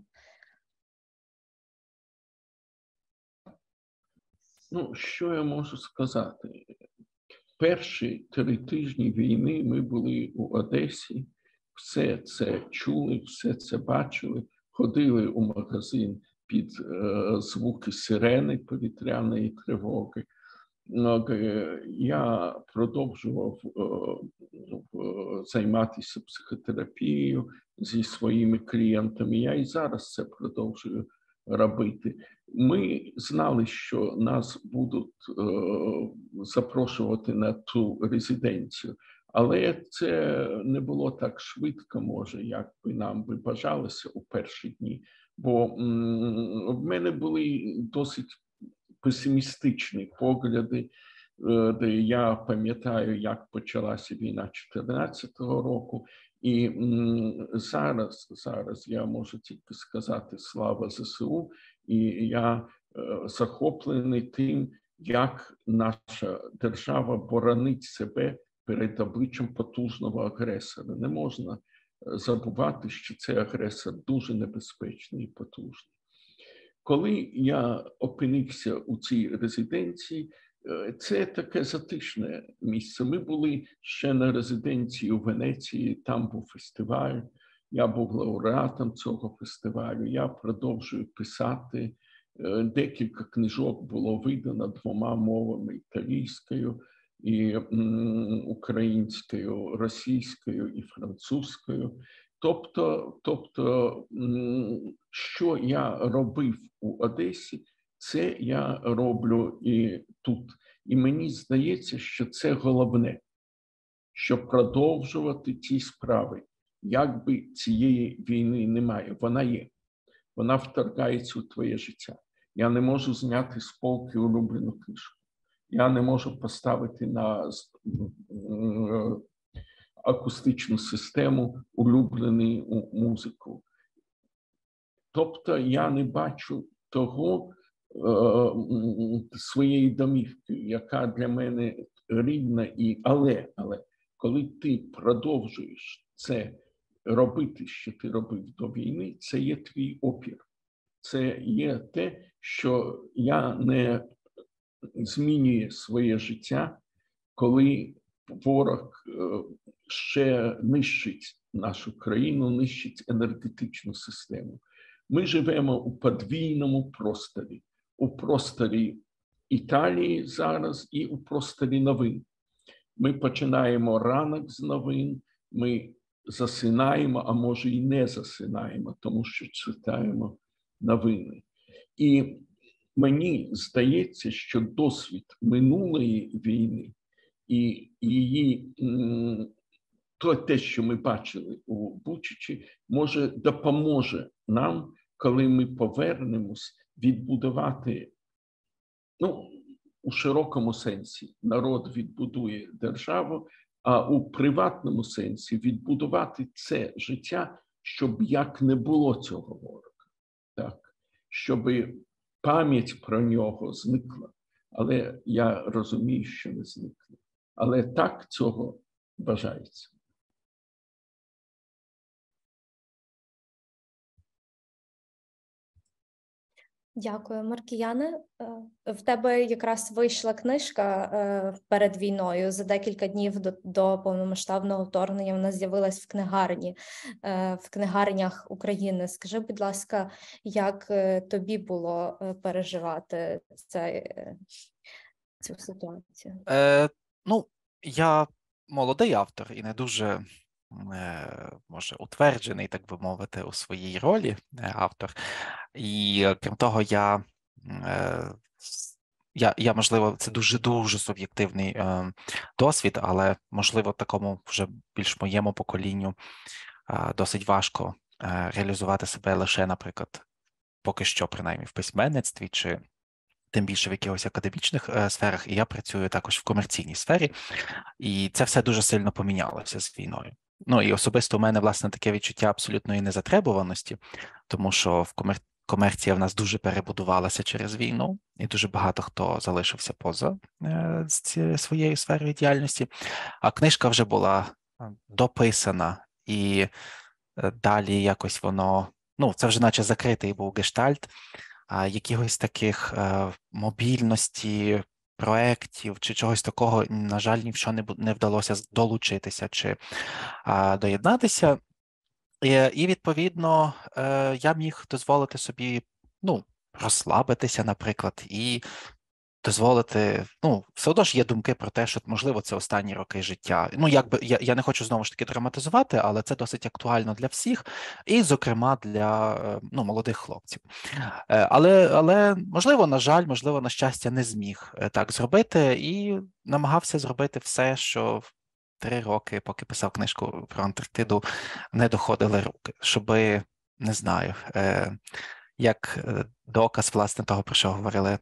Ну, що я можу сказати? Перші 3 тижні війни ми були у Одесі, все це чули, все це бачили, ходили у магазин під звуки сирени повітряної тривоги. Я продовжував займатися психотерапією, зі своїми клієнтами. Я і зараз це продовжую робити. Ми знали, що нас будуть запрошувати на ту резиденцію, але це не було так швидко, може, як би нам би бажалося у перші дні. Бо в мене були досить песимістичні погляди, де я пам'ятаю, як почалася війна 2014 року. І зараз я можу тільки сказати слава ЗСУ, і я захоплений тим, як наша держава боронить себе перед обличчям потужного агресора. Не можна забувати, що цей агресор дуже небезпечний і потужний. Коли я опинився у цій резиденції, це таке затишне місце. Ми були ще на резиденції у Венеції, там був фестиваль, я був лауреатом цього фестивалю, я продовжую писати. Декілька книжок було видано 2 мовами: італійською, і українською, російською і французькою. Тобто, що я робив у Одесі, це я роблю і тут. І мені здається, що це головне, щоб продовжувати ці справи. Якби цієї війни немає, вона є. Вона вторгається у твоє життя. Я не можу зняти з полки улюблену книжку. Я не можу поставити на акустичну систему улюблену музику. Тобто я не бачу того своєї домівки, яка для мене рідна, але коли ти продовжуєш це робити, що ти робив до війни, це є твій опір. Це є те, що я не змінюю своє життя, коли ворог ще нищить нашу країну, нищить енергетичну систему. Ми живемо у подвійному просторі. У просторі Італії зараз і у просторі новин. Ми починаємо ранок з новин, ми засинаємо, а може і не засинаємо, тому що читаємо новини. І мені здається, що досвід минулої війни і її, те, що ми бачили у Бучачі, може допоможе нам, коли ми повернемось, відбудувати, у широкому сенсі народ відбудує державу, а у приватному сенсі відбудувати це життя, щоб як не було цього ворога. Так, щоб пам'ять про нього зникла. Але я розумію, що не зникне. Але так цього бажається. Дякую, Маркіяне. В тебе якраз вийшла книжка перед війною. За декілька днів до повномасштабного вторгнення вона з'явилась в книгарнях України. Скажи, будь ласка, як тобі було переживати цю ситуацію? Я молодий автор і не дуже, може, утверджений, так би мовити, у своїй ролі автор. І крім того, я можливо, це дуже суб'єктивний досвід, але, можливо, такому вже більш моєму поколінню досить важко реалізувати себе лише, наприклад, поки що, принаймні, в письменництві, чи тим більше в якихось академічних сферах, і я працюю також в комерційній сфері, і це все дуже сильно помінялося з війною. І особисто у мене, власне, таке відчуття абсолютної незатребуваності, тому що комерція в нас дуже перебудувалася через війну, і дуже багато хто залишився поза своєю сферою діяльності, а книжка вже була дописана, і далі якось воно, це вже наче закритий був гештальт, а якихось таких мобільності, проєктів чи чогось такого, на жаль, ні в що не вдалося долучитися чи доєднатися. І відповідно, я міг дозволити собі, розслабитися, наприклад, і дозволити, все одно ж є думки про те, що, можливо, це останні роки життя. Я не хочу, знову ж таки, драматизувати, але це досить актуально для всіх, і, зокрема, для молодих хлопців. Але, можливо, на жаль, можливо, на щастя, не зміг так зробити і намагався зробити все, що 3 роки, поки писав книжку про Антарктиду, не доходили руки, щоби, не знаю, як доказ, власне, того, про що говорили,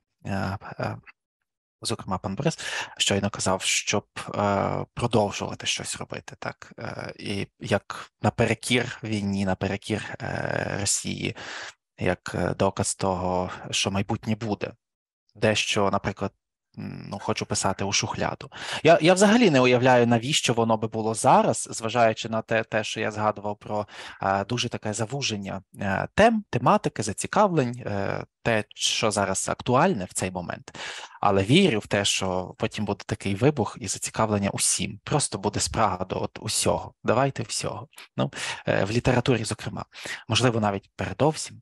зокрема, пан Борис щойно казав, щоб продовжувати щось робити, так, і як наперекір війні, наперекір Росії, як доказ того, що майбутнє буде. Дещо, наприклад, хочу писати у шухляду. Я взагалі не уявляю, навіщо воно би було зараз, зважаючи на те, що я згадував про дуже таке завуження тематики, зацікавлень, те, що зараз актуальне в цей момент. Але вірю в те, що потім буде такий вибух і зацікавлення усім. Просто буде спрага до усього. Давайте всього. В літературі, зокрема. Можливо, навіть передовсім.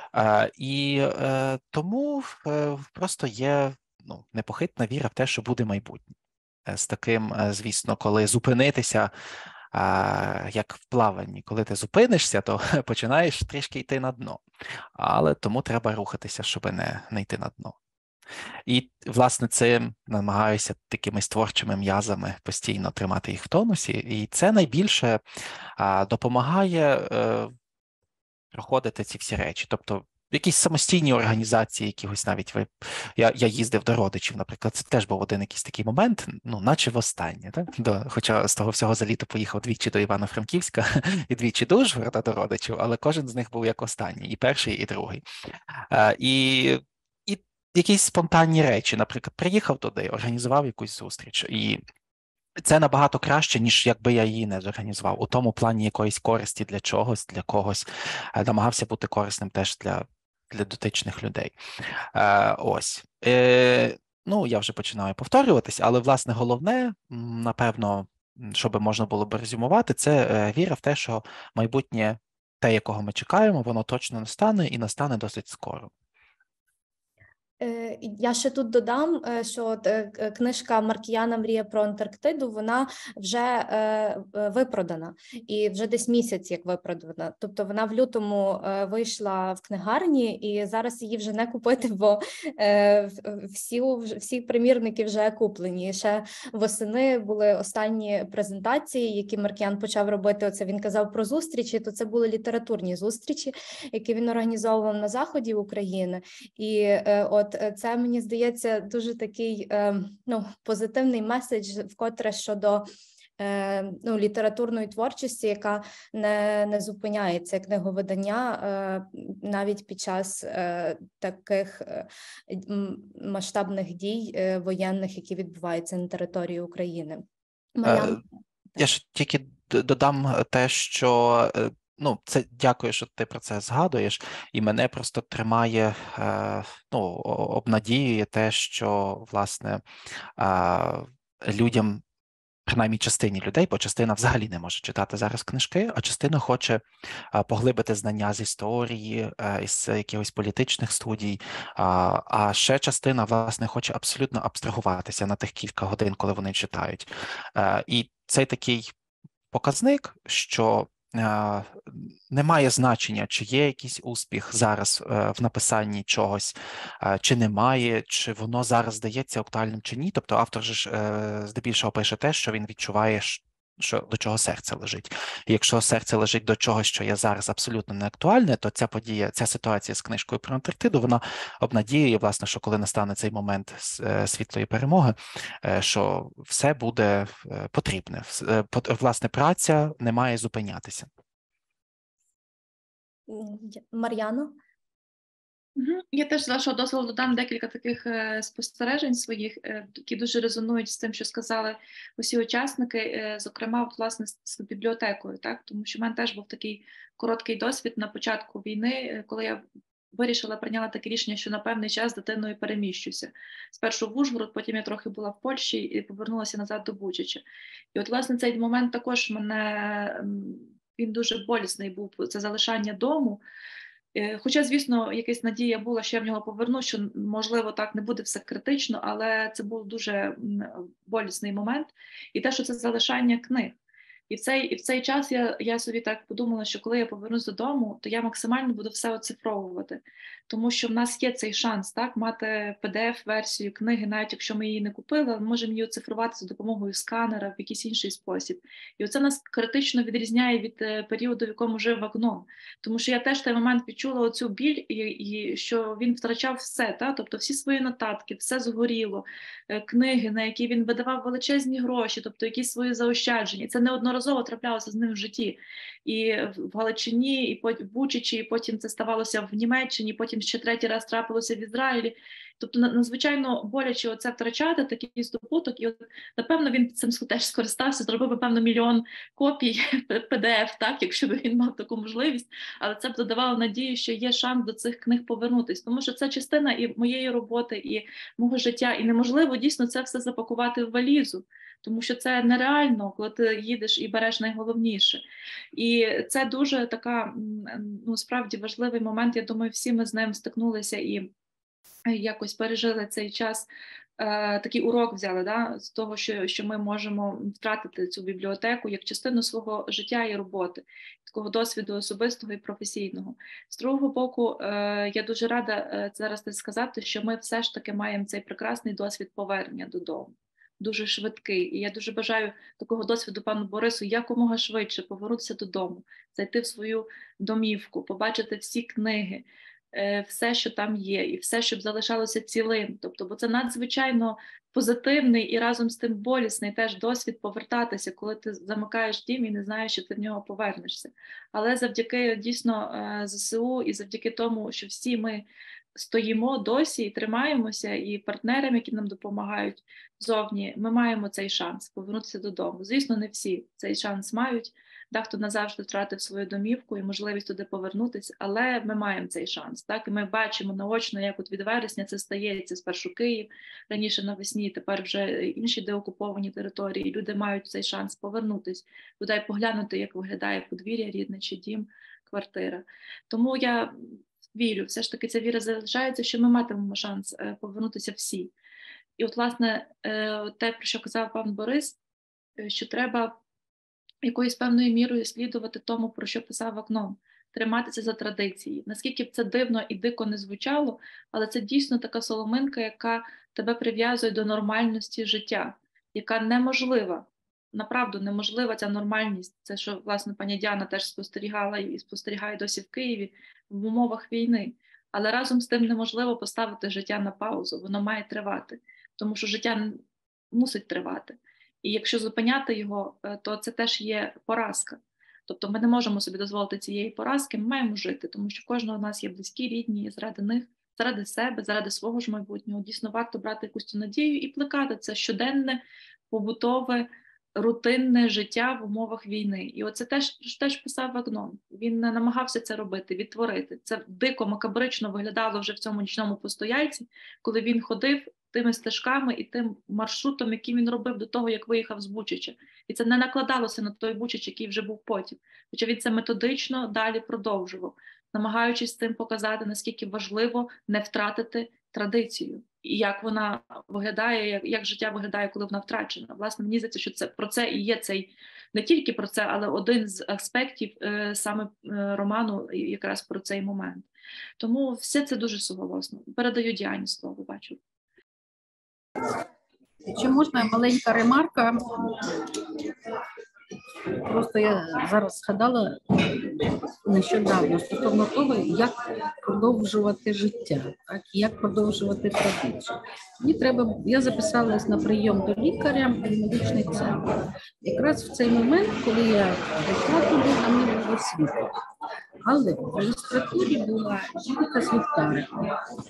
І тому просто є непохитна віра в те, що буде майбутнє. З таким, звісно, коли зупинитися, як в плаванні, коли ти зупинишся, то починаєш трішки йти на дно. Але тому треба рухатися, щоб не йти на дно. І, власне, цим намагаюся такими творчими м'язами постійно тримати їх в тонусі. І це найбільше допомагає проходити ці всі речі. Тобто, якісь самостійні організації, якихось навіть я їздив до родичів, наприклад, це теж був один якийсь такий момент, наче востаннє, так? Хоча з того всього за літо поїхав двічі до Івано-Франківська і двічі до Ужгорода до родичів, але кожен з них був як останній, і перший, і другий. І якісь спонтанні речі, наприклад, приїхав туди, організував якусь зустріч, і це набагато краще, ніж якби я її не зорганізував. У тому плані якоїсь користі для чогось, для когось. Намагався бути корисним теж для дотичних людей. Ось. Я вже починаю повторюватись, але, власне, головне, напевно, щоб можна було б резюмувати, це віра в те, що майбутнє, те, якого ми чекаємо, воно точно настане і настане досить скоро. Я ще тут додам, що книжка Маркіяна «Мрія про Антарктиду», вона вже випродана, і вже десь місяць як випродана. Тобто вона в лютому вийшла в книгарні, і зараз її вже не купити, бо всі примірники вже куплені. І ще восени були останні презентації, які Маркіян почав робити. Оце він казав про зустрічі, то це були літературні зустрічі, які він організовував на заході України. І це, мені здається, дуже такий позитивний меседж, вкотре щодо літературної творчості, яка не зупиняється, книговидання навіть під час таких масштабних дій воєнних, які відбуваються на території України. Я ж тільки додам те, що це дякую, що ти про це згадуєш, і мене просто тримає, обнадіює те, що, власне, людям, принаймні частині людей, бо частина взагалі не може читати зараз книжки, а частина хоче поглибити знання з історії, із якихось політичних студій, а ще частина, власне, хоче абсолютно абстрагуватися на тих кілька годин, коли вони читають. І цей такий показник, що немає значення, чи є якийсь успіх зараз в написанні чогось, чи немає, чи воно зараз здається актуальним чи ні. Тобто автор же здебільшого пише те, що він відчуває, що до чого серце лежить. І якщо серце лежить до чогось, що є зараз абсолютно не актуальне, то ця подія, ця ситуація з книжкою про Антарктиду, вона обнадіює, власне, що коли настане цей момент світлої перемоги, що все буде потрібне. Власне, праця не має зупинятися. Мар'яно? Я теж з вашого дозволу додам декілька таких спостережень своїх, які дуже резонують з тим, що сказали усі учасники, зокрема, власне, з бібліотекою, так? Тому що в мене теж був такий короткий досвід на початку війни, коли я прийняла таке рішення, що на певний час з дитиною переміщуся. Спершу в Ужгород, потім я трохи була в Польщі і повернулася назад до Бучача. І от, власне, цей момент також він дуже болісний був, це залишання дому. Хоча, звісно, якась надія була, що я в нього поверну, що, можливо, так не буде все критично, але це був дуже болісний момент. І те, що це залишання книг. І в цей час я собі так подумала, що коли я повернусь додому, то я максимально буду все оцифровувати. Тому що в нас є цей шанс, так, мати PDF-версію книги, навіть якщо ми її не купили, ми можемо її оцифрувати за допомогою сканера в якийсь інший спосіб. І оце нас критично відрізняє від періоду, в якому жив Вагнон. Тому що я теж в той момент відчула оцю біль, і що він втрачав все, так? Тобто всі свої нотатки, все згоріло, книги, на які він видавав величезні гроші, тобто якісь свої заощадження. Це неодноразово траплялося з ним в житті. І в Галичині, і в Бучачі, і потім це ставалося в Німеччині, потім ще третій раз трапилося в Ізраїлі. Тобто надзвичайно боляче оце втрачати, такий здобуток. І от, напевно, він цим теж скористався, зробив, напевно, 1 мільйон копій PDF, так, якщо б він мав таку можливість. Але це б додавало надію, що є шанс до цих книг повернутися. Тому що це частина і моєї роботи, і мого життя. І неможливо дійсно це все запакувати в валізу. Тому що це нереально, коли ти їдеш і береш найголовніше. І це дуже така, ну, справді важливий момент. Я думаю, всі ми з ним стикнулися і якось пережили цей час, такий урок взяли, да, з того, що ми можемо втратити цю бібліотеку як частину свого життя і роботи, такого досвіду особистого і професійного. З другого боку, я дуже рада зараз сказати, що ми все ж таки маємо цей прекрасний досвід повернення додому. Дуже швидкий. І я дуже бажаю такого досвіду пану Борису якомога швидше повернутися додому, зайти в свою домівку, побачити всі книги, все, що там є, і все, щоб залишалося цілим. Тобто, бо це надзвичайно позитивний і разом з тим болісний теж досвід повертатися, коли ти замикаєш дім і не знаєш, що ти в нього повернешся. Але завдяки дійсно ЗСУ і завдяки тому, що всі ми стоїмо досі і тримаємося, і партнерам, які нам допомагають зовні, ми маємо цей шанс повернутися додому. Звісно, не всі цей шанс мають, дехто назавжди втратив свою домівку і можливість туди повернутися, але ми маємо цей шанс. Так? І ми бачимо наочно, як от від вересня це стається, спершу Київ, раніше навесні, тепер вже інші деокуповані території. Люди мають цей шанс повернутися, бодай поглянути, як виглядає подвір'я рідне чи дім, квартира. Тому я вірю, все ж таки ця віра залишається, що ми матимемо шанс повернутися всі. І от, власне, те, про що казав пан Борис, що треба якоюсь певною мірою слідувати тому, про що писав Вагнон, триматися за традиції. Наскільки б це дивно і дико не звучало, але це дійсно така соломинка, яка тебе прив'язує до нормальності життя, яка неможлива. Направду неможлива ця нормальність. Це, що, власне, пані Діана теж спостерігала і спостерігає досі в Києві в умовах війни. Але разом з тим неможливо поставити життя на паузу, воно має тривати, тому що життя мусить тривати. І якщо зупиняти його, то це теж є поразка. Тобто ми не можемо собі дозволити цієї поразки, ми маємо жити, тому що кожного з нас є близькі, рідні, і заради них, заради себе, заради свого ж майбутнього, дійсно варто брати якусь цю надію і плекати це щоденне, побутове, рутинне життя в умовах війни. І оце теж писав Вагнон. Він не намагався це робити, відтворити. Це дико макабрично виглядало вже в цьому нічному постояльці, коли він ходив тими стежками і тим маршрутом, який він робив до того, як виїхав з Бучача. І це не накладалося на той Бучач, який вже був потім. Хоча він це методично далі продовжував, намагаючись цим показати, наскільки важливо не втратити традицію. І як вона виглядає, як життя виглядає, коли вона втрачена. Власне, мені здається, що це про це і є цей, не тільки про це, але один з аспектів саме роману якраз про цей момент. Тому все це дуже суголосно. Передаю Діані слово, бачу. Чи можна маленька ремарка? Просто я зараз згадала нещодавно стосовно того, як продовжувати життя, так, як продовжувати традицію. Я записалась на прийом до лікаря в медичний центр. Якраз в цей момент, коли я прийшла туди, там не було світла. Але в реєстратурі була жінка з ліхтариком.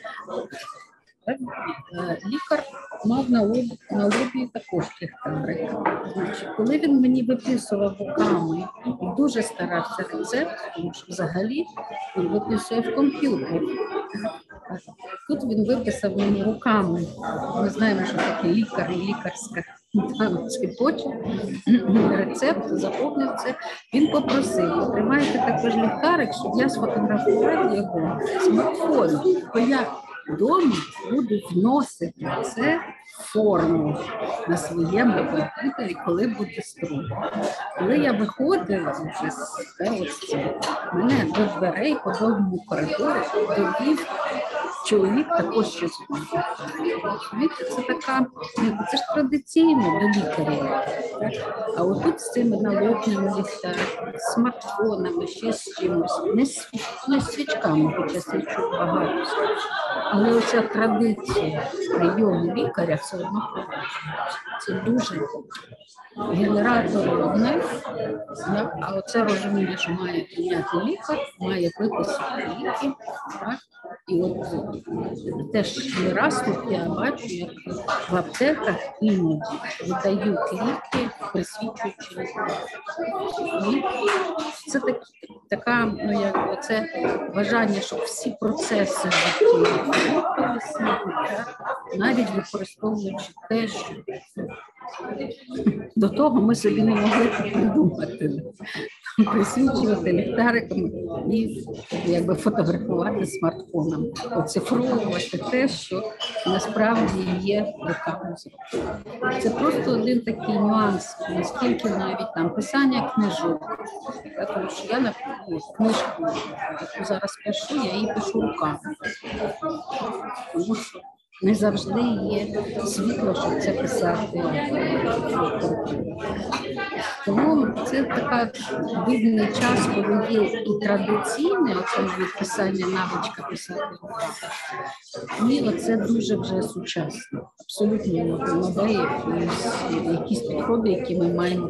Лікар мав на лобі також ліхтарик. Коли він мені виписував руками і дуже старався рецепт, тому що взагалі він виписує в комп'ютері. Тут він виписав мені руками. Ми знаємо, що таке лікар і лікарська там цепочка, рецепт, заповнив це. Він попросив, потримайте також ліхтарик, щоб я сфотографував його смартфоном. Бо я вдома буду вносити це в форму на своєму комп'ютері, коли буде струм. Коли я виходила вже з мене до дверей по довгому коридору довів чоловік також щось. Це така, це ж традиційно до лікарів. А отут з цими налобними ліхтариками, смартфонами, ще з чимось, не з свічками, хоча свічок багато. Але оця традиція прийому лікаря все одно продовжується. Це дуже генератор одне, а оце розуміння, що має прийняти лікар, має виписати ліки. Так? І от теж не раз тут я бачу, як в аптеках іноді видають ліки, присвідчуючи ліки. Це така, ну як оце бажання, щоб всі процеси навіть використовуючи те, що до того ми собі не могли придумати. Присвічувати ліхтариками і якби фотографувати смартфоном, оцифровувати те, що насправді є руками. Це просто один такий нюанс, наскільки навіть там писання книжок. Тому що я книжку, яку зараз пишу, я її пишу руками. Тому що не завжди є світло, щоб це писати. Тому це така дивний час, коли є і традиційне писання, навичка писати руками. І оце дуже вже сучасно. Абсолютно нове, якісь підходи, які ми маємо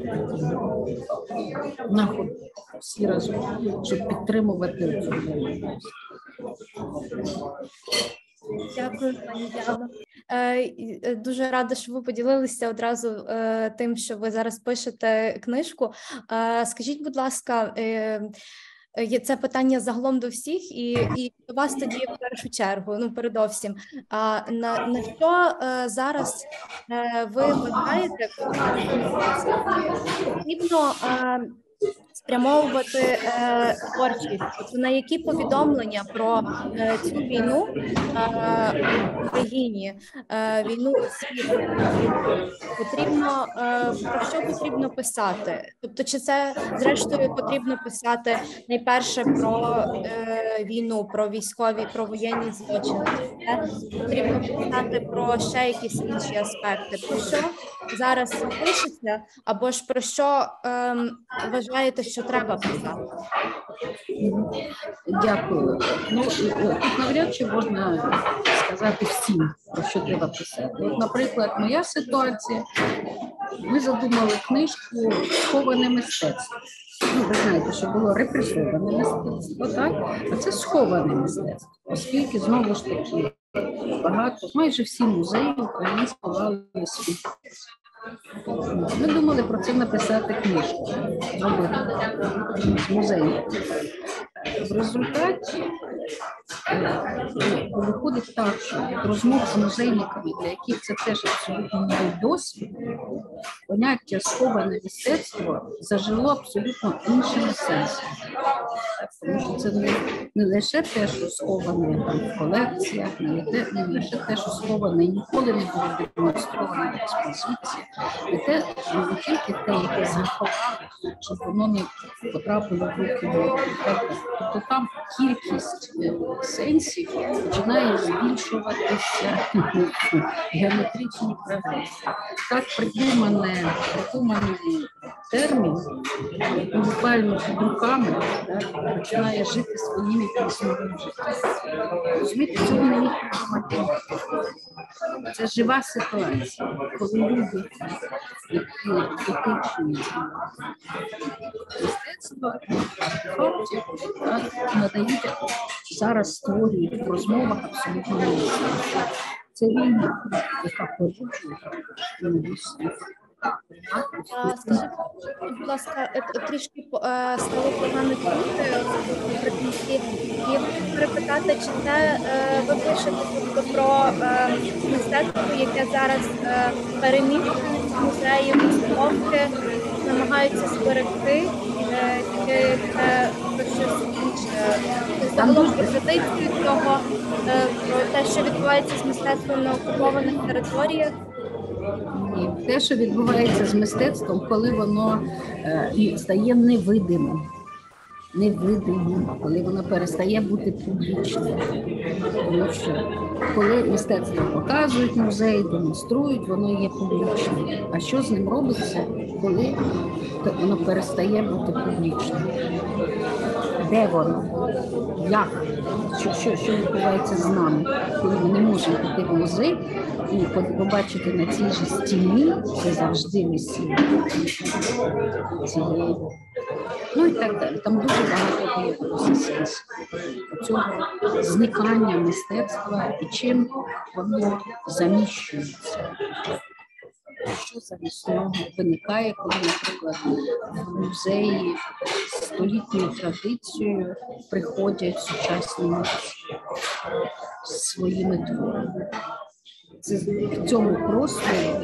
на ходу всі разом, щоб підтримувати цю мову. Дякую, пані Діано. Дуже рада, що ви поділилися одразу тим, що ви зараз пишете книжку. Скажіть, будь ласка, це питання загалом до всіх і до вас тоді в першу чергу, ну передовсім. На що зараз ви вважаєте, потрібно спрямовувати творчість, тобто на які повідомлення про цю війну в Україні, війну у світі потрібно, про що потрібно писати? Тобто, чи це зрештою потрібно писати найперше про війну, про військові, про воєнні злочини? Це потрібно писати про ще якісь інші аспекти? Про що зараз пишеться, або ж про що вважаєте, що треба писати? Дякую. Ну, тут навряд чи можна сказати всім, про що треба писати. От, наприклад, моя ситуація, ми задумали книжку «Сховане мистецтво». Ну, ви знаєте, що було репресоване мистецтво, так? А це сховане мистецтво, оскільки, знову ж таки, багато, майже всі музеї України сховали світ. Ми думали про це написати книжку, зробити з музею. В результаті виходить так, що від розмов з музейниками, для яких це теж абсолютно новий досвід, поняття «сховане мистецтво» зажило абсолютно іншим сенсом. Тому що це не лише те, що сховане там в колекціях, не лише те, що сховане ніколи не було демонстровано в експозиції, не тільки те, яке заховали, щоб воно не потрапило в руки. Тобто там кількість сенсів починає збільшуватися геометричні прогресії. Так придуманий термін, буквально під руками, починає жити своїм якимось новим життям. Розумієте, цього не міг придумати. Це жива ситуація, коли люди, які дотичують мистецтво, фактів, надають, зараз створюють в розмовах абсолютно нові. Це війна, яка породжує нові світ. Скажіть, будь ласка, трішки стало погано чути наприкінці, і хочу перепитати, чи це ви пишете про мистецтво, яке зараз переміщене в музеї, установки намагаються зберегти, чи це про щось інше? Загалом про традицію цього, про те, що відбувається з мистецтвом на окупованих територіях? Ні, те, що відбувається з мистецтвом, коли воно стає невидимим, коли воно перестає бути публічним. Тому що коли мистецтво показують, музеї демонструють, воно є публічним. А що з ним робиться, коли воно перестає бути публічним? Де воно? Як? Що відбувається з нами, коли ми не можемо піти в музей і побачити на цій же стіні, це завжди висіло цієї. Ну і так далі. Там дуже багато є процесів цього зникання мистецтва і чим воно заміщується. Що замість нього виникає, коли, наприклад, в музеї з столітньою традицією приходять сучасні митці з своїми творами. Це в цьому просторі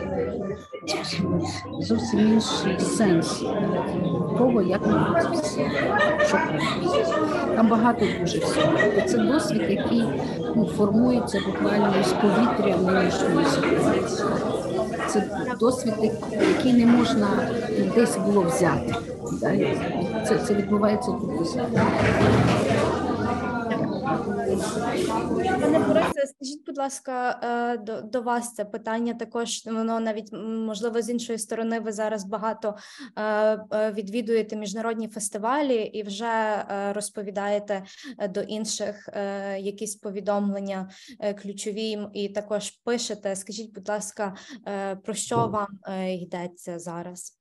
зовсім інший сенс того, як ми це все, що приходить. Там багато дуже всього. Це досвід, який формується буквально з повітря нинішньої ситуації. Це досвід, який не можна десь було взяти. Це відбувається тут. Пане Борисе, скажіть, будь ласка, до вас це питання також, воно навіть, можливо, з іншої сторони, ви зараз багато відвідуєте міжнародні фестивалі і вже розповідаєте до інших якісь повідомлення ключові і також пишете. Скажіть, будь ласка, про що вам йдеться зараз?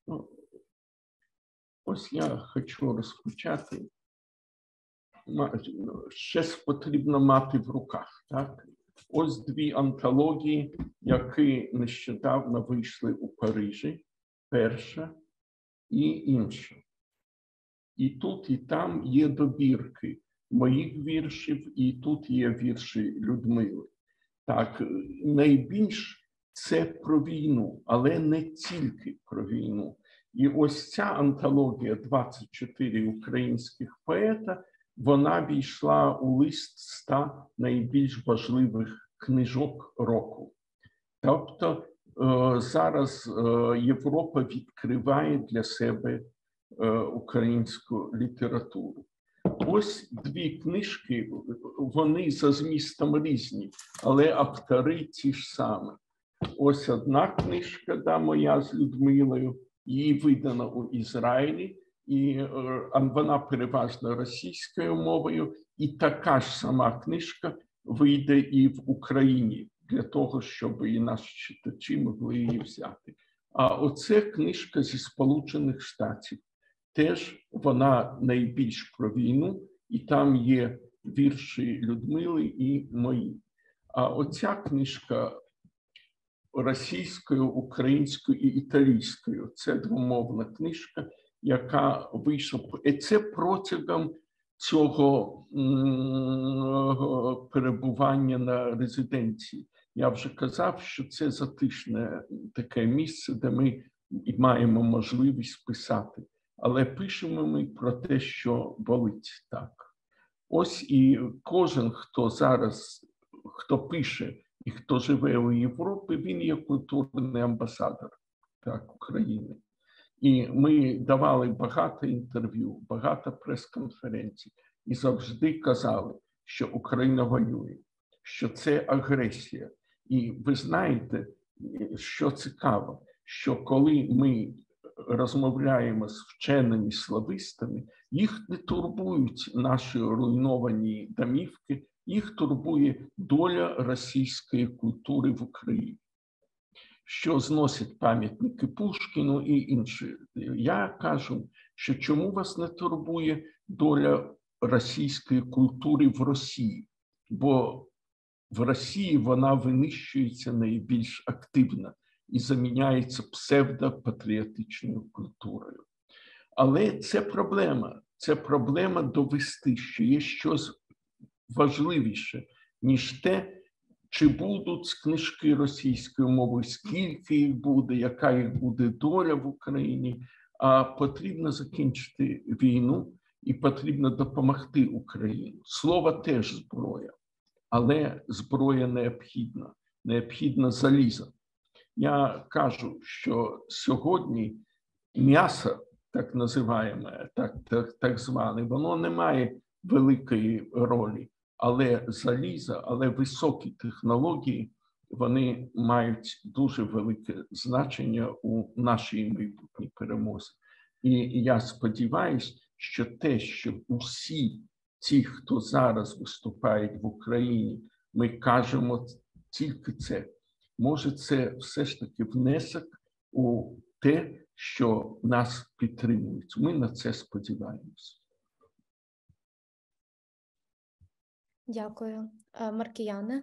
Ось я хочу розпочати. Щось потрібно мати в руках. Так? Ось дві антології, які нещодавно вийшли у Парижі. Перша і інша. І тут, і там є добірки моїх віршів, і тут є вірші Людмили. Так, найбільш це про війну, але не тільки про війну. І ось ця антологія «24 українських поета», вона війшла у лист 100 найбільш важливих книжок року. Тобто зараз Європа відкриває для себе українську літературу. Ось дві книжки, вони за змістом різні, але автори ті ж самі. Ось одна книжка, моя з Людмилою, її видана у Ізраїлі, і вона переважно російською мовою, і така ж сама книжка вийде і в Україні, для того, щоб і наші читачі могли її взяти. А оце книжка зі Сполучених Штатів. Теж вона найбільш про війну, і там є вірші Людмили і мої. А оця книжка російською, українською і італійською. Це двомовна книжка, яка вийшла. І це протягом цього перебування на резиденції. Я вже казав, що це затишне таке місце, де ми маємо можливість писати. Але пишемо ми про те, що болить так. Ось і кожен, хто зараз, хто пише і хто живе у Європі, він є культурний амбасадор так, України. І ми давали багато інтерв'ю, багато прес-конференцій і завжди казали, що Україна воює, що це агресія. І ви знаєте, що цікаво, що коли ми розмовляємо з вченими славистами, їх не турбують наші руйновані домівки, їх турбує доля російської культури в Україні, що зносять пам'ятники Пушкіну і інші. Я кажу, що чому вас не турбує доля російської культури в Росії? Бо в Росії вона винищується найбільш активно. і заміняється псевдопатріотичною культурою. Але це проблема. Це проблема довести, що є щось важливіше, ніж те, чи будуть книжки російською мовою, скільки їх буде, яка їх буде доля в Україні. А потрібно закінчити війну і потрібно допомогти Україні. Слово теж зброя, але зброя необхідна. Необхідна залізо. Я кажу, що сьогодні м'ясо, так називаємо, так зване, воно не має великої ролі, але залізо, але високі технології, вони мають дуже велике значення у нашій майбутній перемозі. І я сподіваюся, що те, що усі ті, хто зараз виступають в Україні, ми кажемо тільки це. Може, це все ж таки внесок у те, що нас підтримують. Ми на це сподіваємося. Дякую. Маркіяне?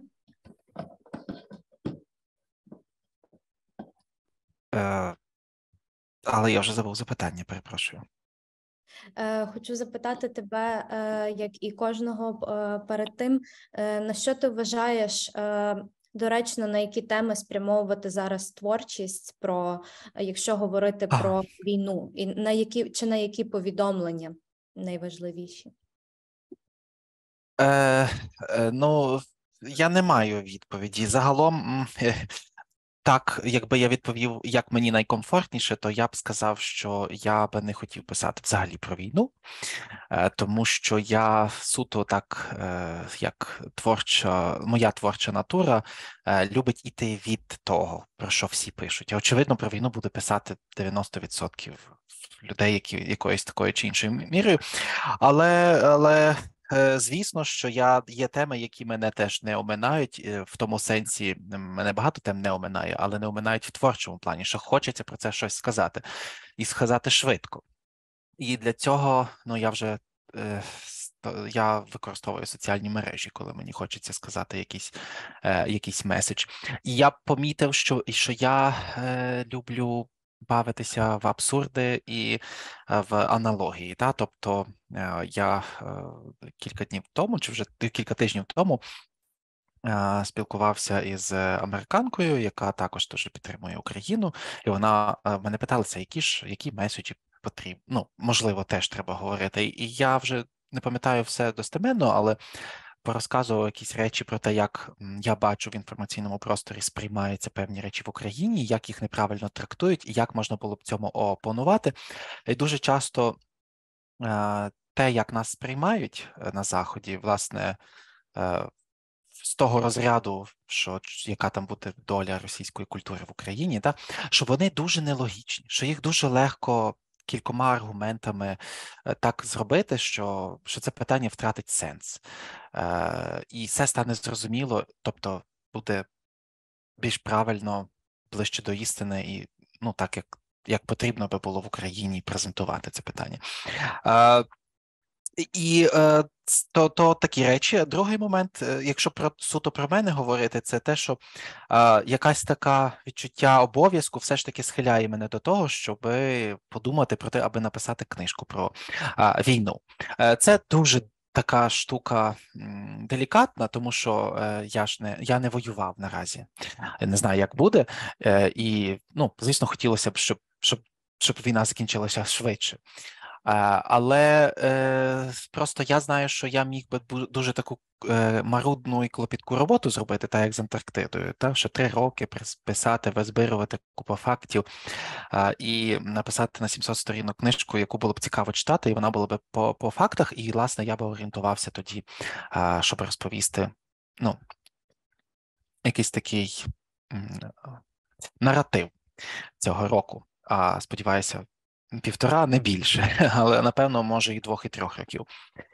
Але я вже забув запитання, перепрошую. Хочу запитати тебе, як і кожного перед тим, на що ти вважаєш доречно, на які теми спрямовувати зараз творчість, якщо говорити про війну, і на які повідомлення найважливіші? Ну, я не маю відповіді. Загалом, так, якби я відповів, як мені найкомфортніше, то я б сказав, що я би не хотів писати взагалі про війну, тому що я суто так, як моя творча натура любить іти від того, про що всі пишуть. А очевидно, про війну буде писати 90% людей, якоюсь такою чи іншою мірою, але звісно, що є теми, які мене теж не оминають, в тому сенсі, мене багато тем не оминає, але не оминають в творчому плані, що хочеться про це щось сказати, і сказати швидко. І для цього, я використовую соціальні мережі, коли мені хочеться сказати якийсь меседж. І я помітив, що я люблю бавитися в абсурди і в аналогії. Тобто я кілька днів тому, чи вже кілька тижнів тому, спілкувався із американкою, яка також дуже підтримує Україну, і вона мене питалася, які меседжі потрібні, можливо, теж треба говорити. І я вже не пам'ятаю все достеменно, але порозказував якісь речі про те, як я бачу в інформаційному просторі сприймаються певні речі в Україні, як їх неправильно трактують, і як можна було б цьому опонувати. І дуже часто те, як нас сприймають на Заході, власне, з того розряду, що яка там буде доля російської культури в Україні, що вони дуже нелогічні, що їх дуже легко кількома аргументами так зробити, що це питання втратить сенс. І все стане зрозуміло, тобто буде більш правильно, ближче до істини і так, як потрібно би було в Україні презентувати це питання. І то такі речі. Другий момент, якщо суто про мене говорити, це те, що якась така відчуття обов'язку все ж таки схиляє мене до того, щоб подумати про те, аби написати книжку про війну. Це дуже така штука делікатна, тому що я не воював наразі. Не знаю, як буде. І, звісно, хотілося б, щоб війна закінчилася швидше. Але просто я знаю, що я міг би дуже таку марудну і клопітку роботу зробити, так як з Антарктидою, що 3 роки писати, визбирувати купу фактів і написати на 700 сторінок книжку, яку було б цікаво читати, і вона була б по фактах, і, власне, я б орієнтувався тоді, щоб розповісти, якийсь такий наратив цього року. Сподіваюся, 1,5, не більше, але, напевно, може і 2, і 3 років.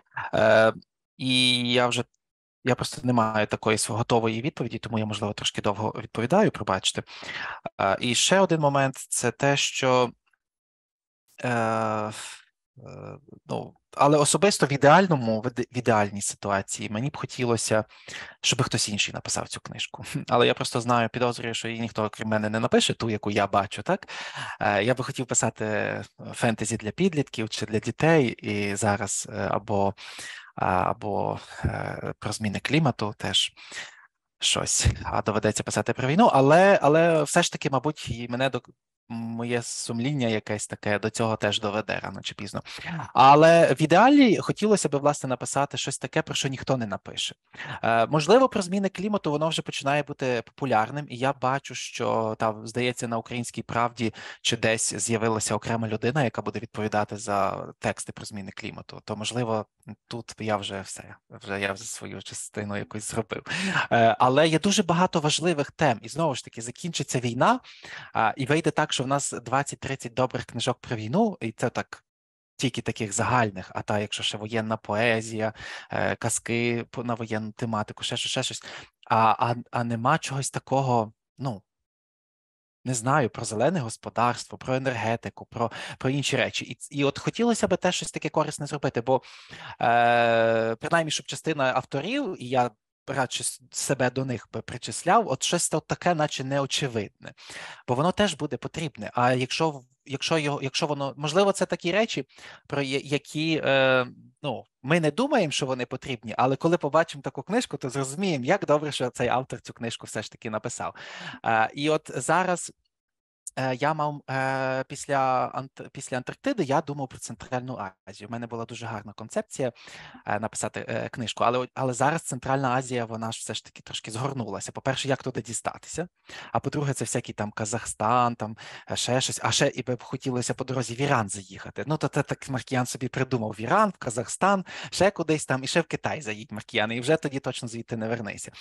І я просто не маю такої готової відповіді, тому я, можливо, трошки довго відповідаю, пробачте. І ще один момент – це те, що але особисто в ідеальній ситуації мені б хотілося, щоб хтось інший написав цю книжку. Але я просто знаю, підозрюю, що її ніхто, крім мене, не напише, ту, яку я бачу, так? Я би хотів писати фентезі для підлітків чи для дітей, і зараз або про зміни клімату теж щось, а доведеться писати про війну, але все ж таки, мабуть, і моє сумління якесь таке до цього теж доведе рано чи пізно. Але в ідеалі хотілося б, власне, написати щось таке, про що ніхто не напише. Можливо, про зміни клімату воно вже починає бути популярним, і я бачу, що, здається, на «Українській правді» чи десь з'явилася окрема людина, яка буде відповідати за тексти про зміни клімату. То, можливо, тут я вже я вже свою частину якусь зробив. Але є дуже багато важливих тем. І, знову ж таки, закінчиться війна, і вийде так, що в нас 20-30 добрих книжок про війну, і це так тільки таких загальних, якщо ще воєнна поезія, казки на воєнну тематику, ще щось, а нема чогось такого, не знаю, про зелене господарство, про енергетику, про інші речі. І от хотілося б теж щось таке корисне зробити, бо принаймні, щоб частина авторів, і я радше себе до них би причисляв, от щось таке, наче неочевидне, бо воно теж буде потрібне. А якщо воно, можливо, це такі речі, про які, ми не думаємо, що вони потрібні, але коли побачимо таку книжку, то зрозуміємо, як добре, що цей автор цю книжку все ж таки написав. І от зараз я мав після Антарктиди, я думав про Центральну Азію. У мене була дуже гарна концепція написати книжку, але зараз Центральна Азія, вона ж все ж таки трошки згорнулася. По-перше, як туди дістатися, а по-друге, це всякий там Казахстан, там ще щось, а ще і б хотілося по дорозі в Іран заїхати. То так Маркіян собі придумав: в Іран, в Казахстан, ще кудись там, і ще в Китай заїдь, Маркіян, і вже тоді точно звідти не вернися.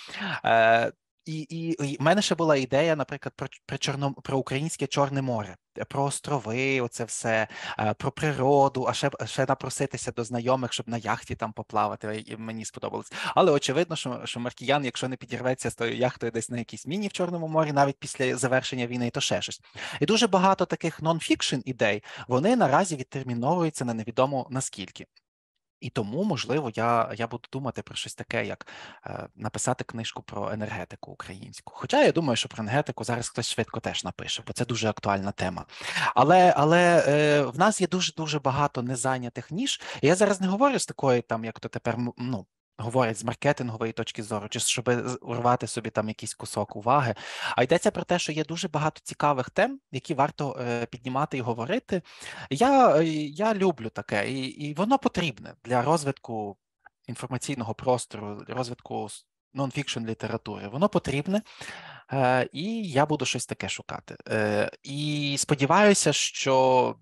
І в мене ще була ідея, наприклад, про українське Чорне море, про острови, оце все, про природу, а ще напроситися до знайомих, щоб на яхті там поплавати, і мені сподобалось. Але очевидно, що Маркіян, якщо не підірветься з тою яхтою десь на якійсь міні в Чорному морі, навіть після завершення війни, то ще щось. І дуже багато таких нон-фікшн ідей, вони наразі відтерміновуються на невідомо наскільки. І тому, можливо, я буду думати про щось таке, як написати книжку про енергетику українську. Хоча я думаю, що про енергетику зараз хтось швидко теж напише, бо це дуже актуальна тема. Але в нас є дуже-дуже багато незайнятих ніж. І я зараз не говорю з такої, як то тепер, говорять з маркетингової точки зору, чи щоб урвати собі там якийсь кусок уваги, а йдеться про те, що є дуже багато цікавих тем, які варто піднімати і говорити. Я люблю таке, і воно потрібне для розвитку інформаційного простору, для розвитку нон-фікшн літератури. Воно потрібне, і я буду щось таке шукати. І сподіваюся, що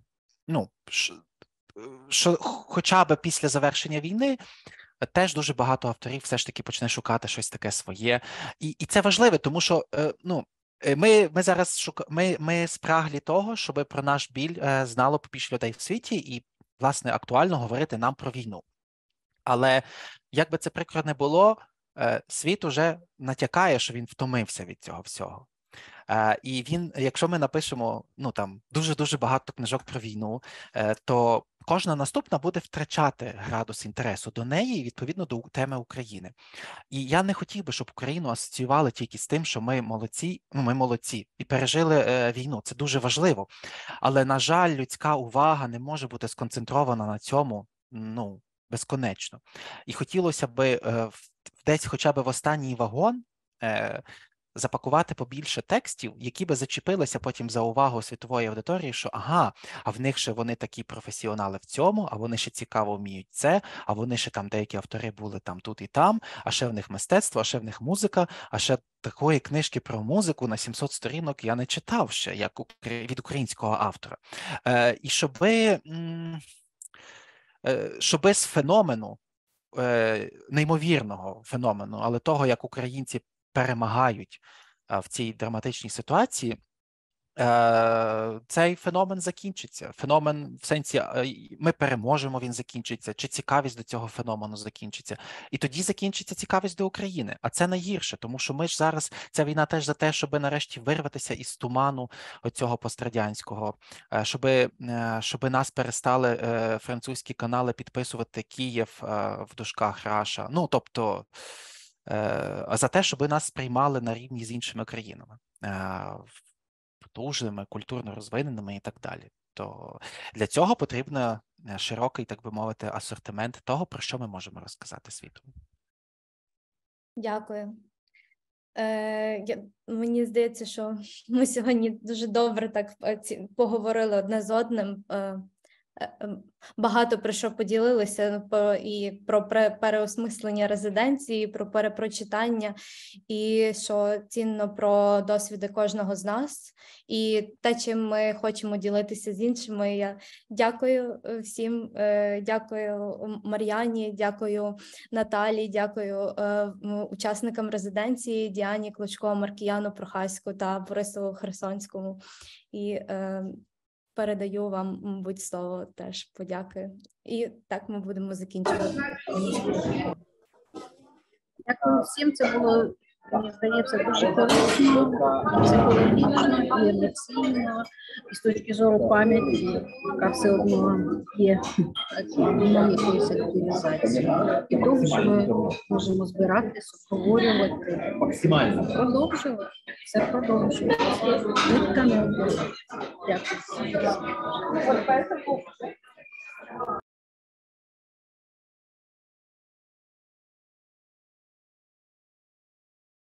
хоча б після завершення війни теж дуже багато авторів все ж таки почне шукати щось таке своє. І це важливо, тому що, ми зараз ми спраглі того, щоб про наш біль знало побільше людей в світі і, власне, актуально говорити нам про війну. Але, як би це прикро не було, світ уже натякає, що він втомився від цього всього. І якщо ми напишемо, дуже-дуже багато книжок про війну, то кожна наступна буде втрачати градус інтересу до неї і, відповідно, до теми України. І я не хотів би, щоб Україну асоціювали тільки з тим, що ми молодці і пережили війну. Це дуже важливо. Але, на жаль, людська увага не може бути сконцентрована на цьому, безконечно. І хотілося б десь хоча б в останній вагон запакувати побільше текстів, які би зачепилися потім за увагу світової аудиторії, що а в них ще вони такі професіонали в цьому, а вони ще цікаво вміють це, а вони ще там деякі автори були там тут і там, а ще в них мистецтво, а ще в них музика, а ще такої книжки про музику на 700 сторінок я не читав ще, як від українського автора. І щоби з феномену, неймовірного феномену, але того, як українці перемагають в цій драматичній ситуації, цей феномен закінчиться. Феномен в сенсі ми переможемо, він закінчиться, чи цікавість до цього феномену закінчиться. І тоді закінчиться цікавість до України. А це найгірше, тому що ми ж зараз, ця війна теж за те, щоб нарешті вирватися із туману оцього пострадянського, щоб нас перестали французькі канали підписувати Київ в дужках Раша. Ну, тобто, за те, щоб нас сприймали на рівні з іншими країнами. Потужними, культурно розвиненими і так далі. То для цього потрібен широкий, так би мовити, асортимент того, про що ми можемо розказати світу. Дякую. Мені здається, що ми сьогодні дуже добре так поговорили одне з одним. Багато про що поділилися, і про переосмислення резиденції, про перепрочитання, і що цінно про досвіди кожного з нас, і те, чим ми хочемо ділитися з іншими. Я дякую всім, дякую Мар'яні, дякую Наталі, дякую учасникам резиденції, Діані Клочко, Маркіяну Прохаську та Борису Херсонському. І передаю вам, мабуть, слово теж подяки. І так ми будемо закінчувати. Дякую всім. Це було, мені здається, дуже корисно, психологічно і емоційно, і з точки зору пам'яті, яка все одно є якоїсь активізації. І того, що ми можемо збиратися, обговорювати, максимально продовжувати. Все продовжується. Дякую.